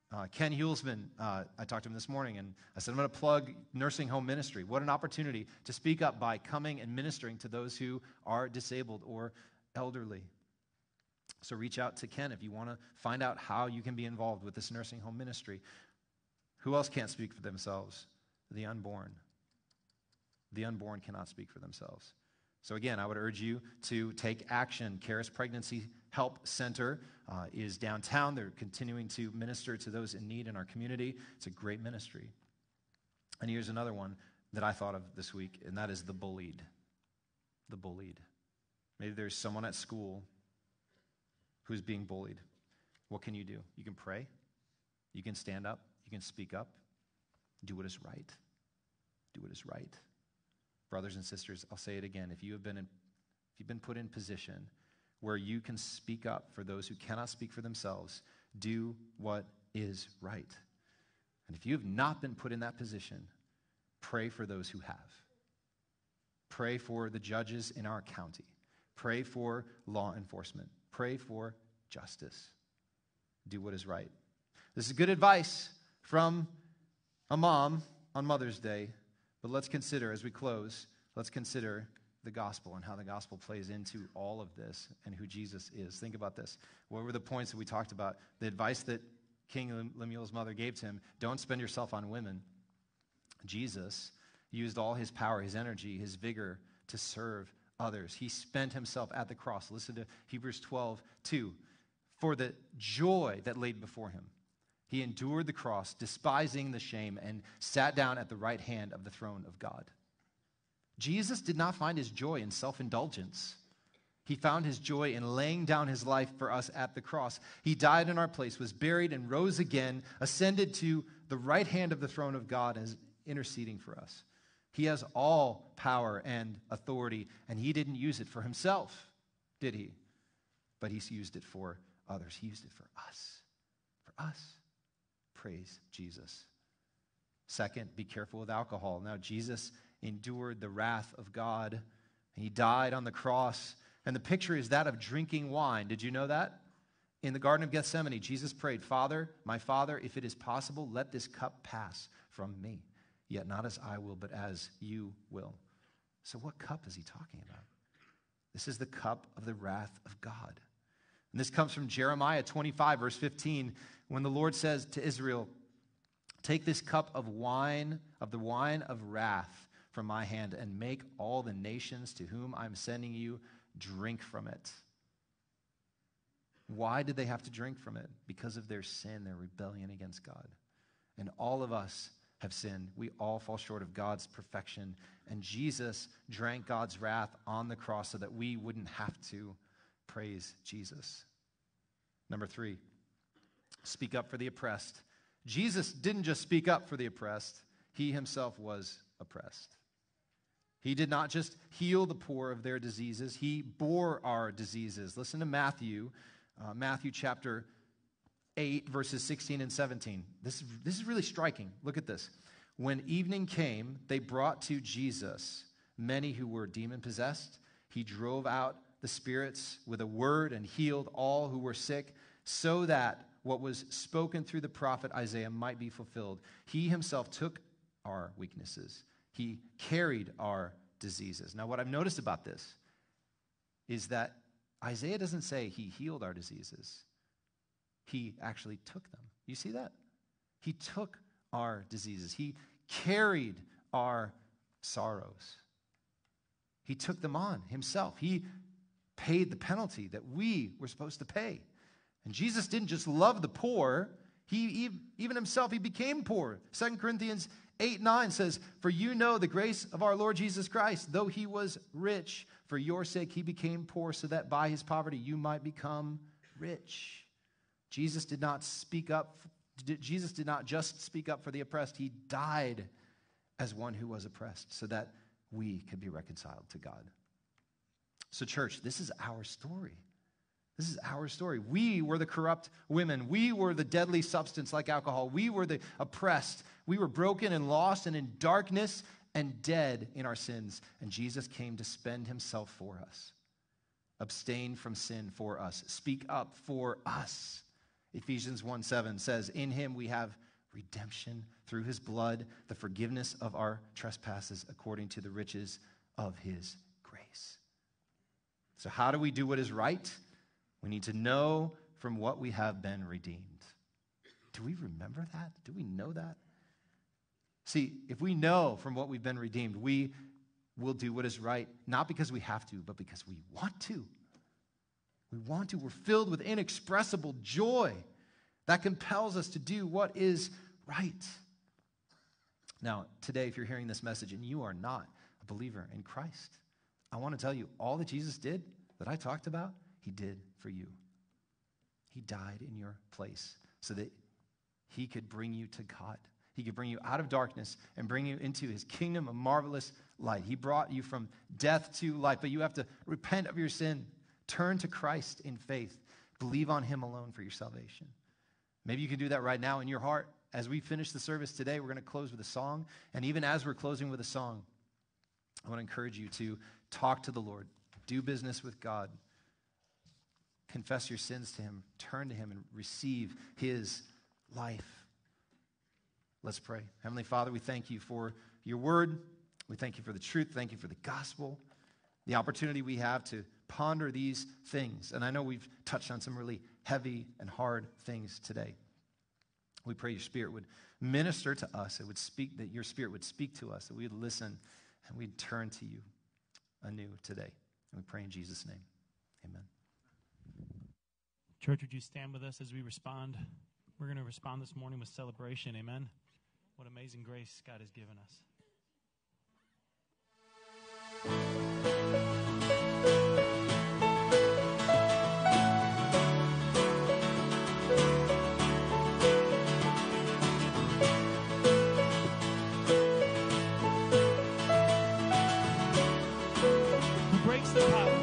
Uh, Ken Hulsman, uh, I talked to him this morning, and I said, I'm going to plug nursing home ministry. What an opportunity to speak up by coming and ministering to those who are disabled or elderly. So reach out to Ken if you want to find out how you can be involved with this nursing home ministry. Who else can't speak for themselves? The unborn. The unborn cannot speak for themselves. So again, I would urge you to take action. Caris Pregnancy Help Center uh, is downtown. They're continuing to minister to those in need in our community. It's a great ministry. And here's another one that I thought of this week, and that is the bullied. The bullied. Maybe there's someone at school who's being bullied. What can you do? You can pray. You can stand up. You can speak up. Do what is right. Do what is right. Brothers and sisters, I'll say it again. If you have been in, if you've been put in position where you can speak up for those who cannot speak for themselves, do what is right. And if you have not been put in that position, pray for those who have. Pray for the judges in our county. Pray for law enforcement. Pray for justice. Do what is right. This is good advice from a mom on Mother's Day, but let's consider, as we close, let's consider the gospel and how the gospel plays into all of this and who Jesus is. Think about this. What were the points that we talked about? The advice that King Lemuel's mother gave to him, don't spend yourself on women. Jesus used all his power, his energy, his vigor to serve others. He spent himself at the cross. Listen to Hebrews twelve two. For the joy that laid before him, he endured the cross, despising the shame, and sat down at the right hand of the throne of God. Jesus did not find his joy in self-indulgence. He found his joy in laying down his life for us at the cross. He died in our place, was buried, and rose again, ascended to the right hand of the throne of God as interceding for us. He has all power and authority, and he didn't use it for himself, did he? But he used it for others. He used it for us. For us. Praise Jesus. Second, be careful with alcohol. Now, Jesus endured the wrath of God, and he died on the cross, and the picture is that of drinking wine. Did you know that? In the Garden of Gethsemane, Jesus prayed, Father, my Father, if it is possible, let this cup pass from me. Yet not as I will, but as you will. So what cup is he talking about? This is the cup of the wrath of God. And this comes from Jeremiah twenty-five, verse fifteen, when the Lord says to Israel, take this cup of wine, of the wine of wrath from my hand, and make all the nations to whom I'm sending you drink from it. Why did they have to drink from it? Because of their sin, their rebellion against God. And all of us have sinned. We all fall short of God's perfection. And Jesus drank God's wrath on the cross so that we wouldn't have to. Praise Jesus. Number three, speak up for the oppressed. Jesus didn't just speak up for the oppressed. He himself was oppressed. He did not just heal the poor of their diseases. He bore our diseases. Listen to Matthew, uh, Matthew chapter eight, verses sixteen and seventeen. This, this is really striking. Look at this. When evening came, they brought to Jesus many who were demon-possessed. He drove out the spirits with a word and healed all who were sick, so that what was spoken through the prophet Isaiah might be fulfilled. He himself took our weaknesses. He carried our diseases. Now, what I've noticed about this is that Isaiah doesn't say he healed our diseases. He actually took them. You see that? He took our diseases. He carried our sorrows. He took them on himself. He paid the penalty that we were supposed to pay. And Jesus didn't just love the poor. He even himself, he became poor. Second Corinthians eight nine says, for you know the grace of our Lord Jesus Christ, though he was rich, for your sake he became poor, so that by his poverty you might become rich. Jesus did not speak up. Jesus did not just speak up for the oppressed. He died as one who was oppressed so that we could be reconciled to God. So church, this is our story. This is our story. We were the corrupt women. We were the deadly substance like alcohol. We were the oppressed. We were broken and lost and in darkness and dead in our sins. And Jesus came to spend himself for us. Abstain from sin for us. Speak up for us. Ephesians one seven says, in him we have redemption through his blood, the forgiveness of our trespasses according to the riches of his grace. So how do we do what is right? We need to know from what we have been redeemed. Do we remember that? Do we know that? See, if we know from what we've been redeemed, we will do what is right, not because we have to, but because we want to. We want to. We're filled with inexpressible joy that compels us to do what is right. Now, today, if you're hearing this message and you are not a believer in Christ, I want to tell you, all that Jesus did, that I talked about, he did for you. He died in your place so that he could bring you to God. He could bring you out of darkness and bring you into his kingdom of marvelous light. He brought you from death to life, but you have to repent of your sin, turn to Christ in faith, believe on him alone for your salvation. Maybe you can do that right now in your heart. As we finish the service today, we're going to close with a song. And even as we're closing with a song, I want to encourage you to talk to the Lord, do business with God, confess your sins to him, turn to him, and receive his life. Let's pray. Heavenly Father, we thank you for your word. We thank you for the truth. Thank you for the gospel, the opportunity we have to ponder these things. And I know we've touched on some really heavy and hard things today. We pray your Spirit would minister to us. It would speak, that your Spirit would speak to us, that we would listen and we'd turn to you anew today. And we pray in Jesus' name. Amen. Church, would you stand with us as we respond? We're going to respond this morning with celebration. Amen. What amazing grace God has given us. Who breaks the power?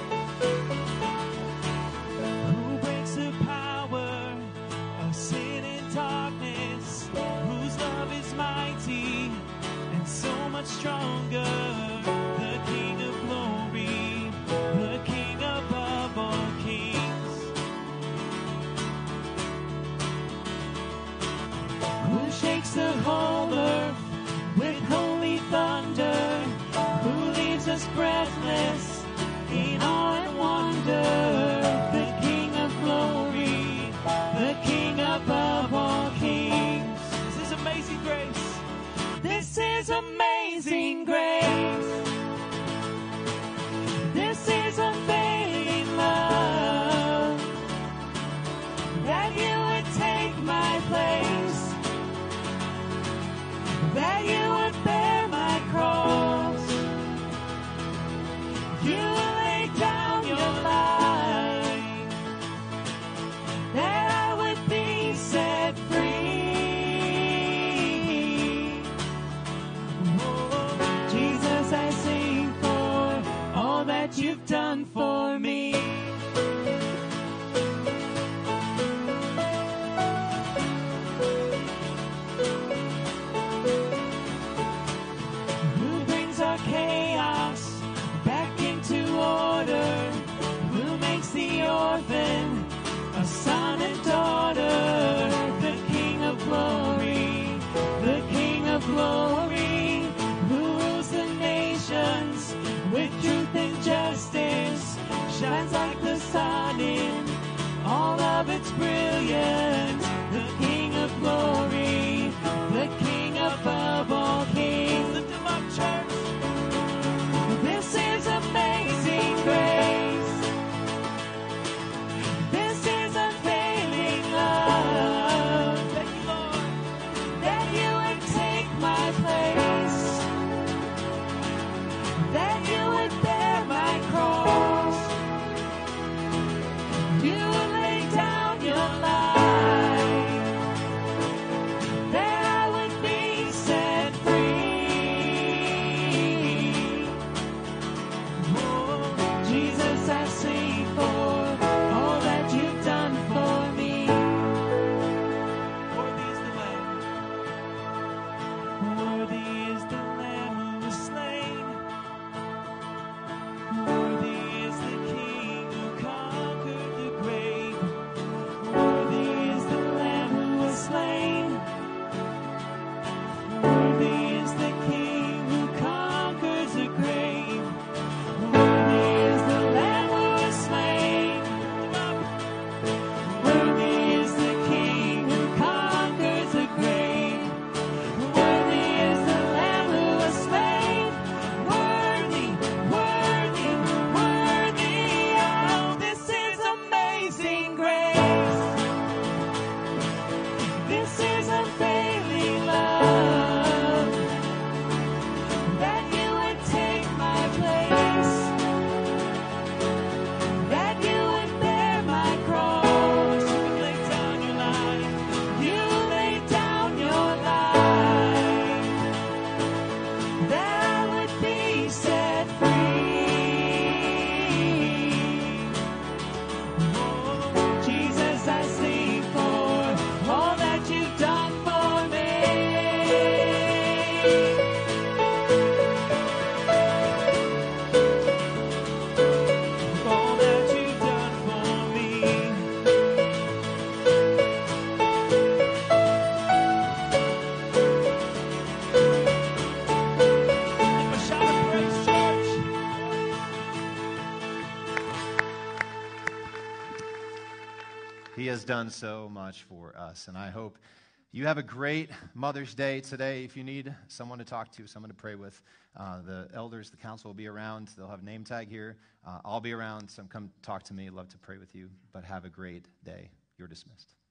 Who breaks the power of sin and darkness? Whose love is mighty and so much stronger? The King of glory, the King above all kings. Who shakes the whole earth with holy thunder? Who leaves us breathless in awe and wonder? The King of glory, the King above all kings. This is amazing grace. This is amazing grace. This is unfailing love. That you would take my place. That you would bear my cross. You lay down your life, that I would be set free. Oh, Jesus, I sing for all that you've done for me. Who brings our chaos back into order? Who makes the orphan a son and daughter? The King of glory, the King of glory, who rules the nations with truth and justice, shines like the sun in all of its brilliance. The King of glory, the King above all kings. Lift him up, church. This is amazing grace. This is unfailing love. Thank you, Lord, that you would take my place, that you would bear my cross, you would lay down your life. He has done so much for us. And I hope you have a great Mother's Day today. If you need someone to talk to, someone to pray with, uh, the elders, the council will be around. They'll have a name tag here. Uh, I'll be around, so come talk to me. I'd love to pray with you. But have a great day. You're dismissed.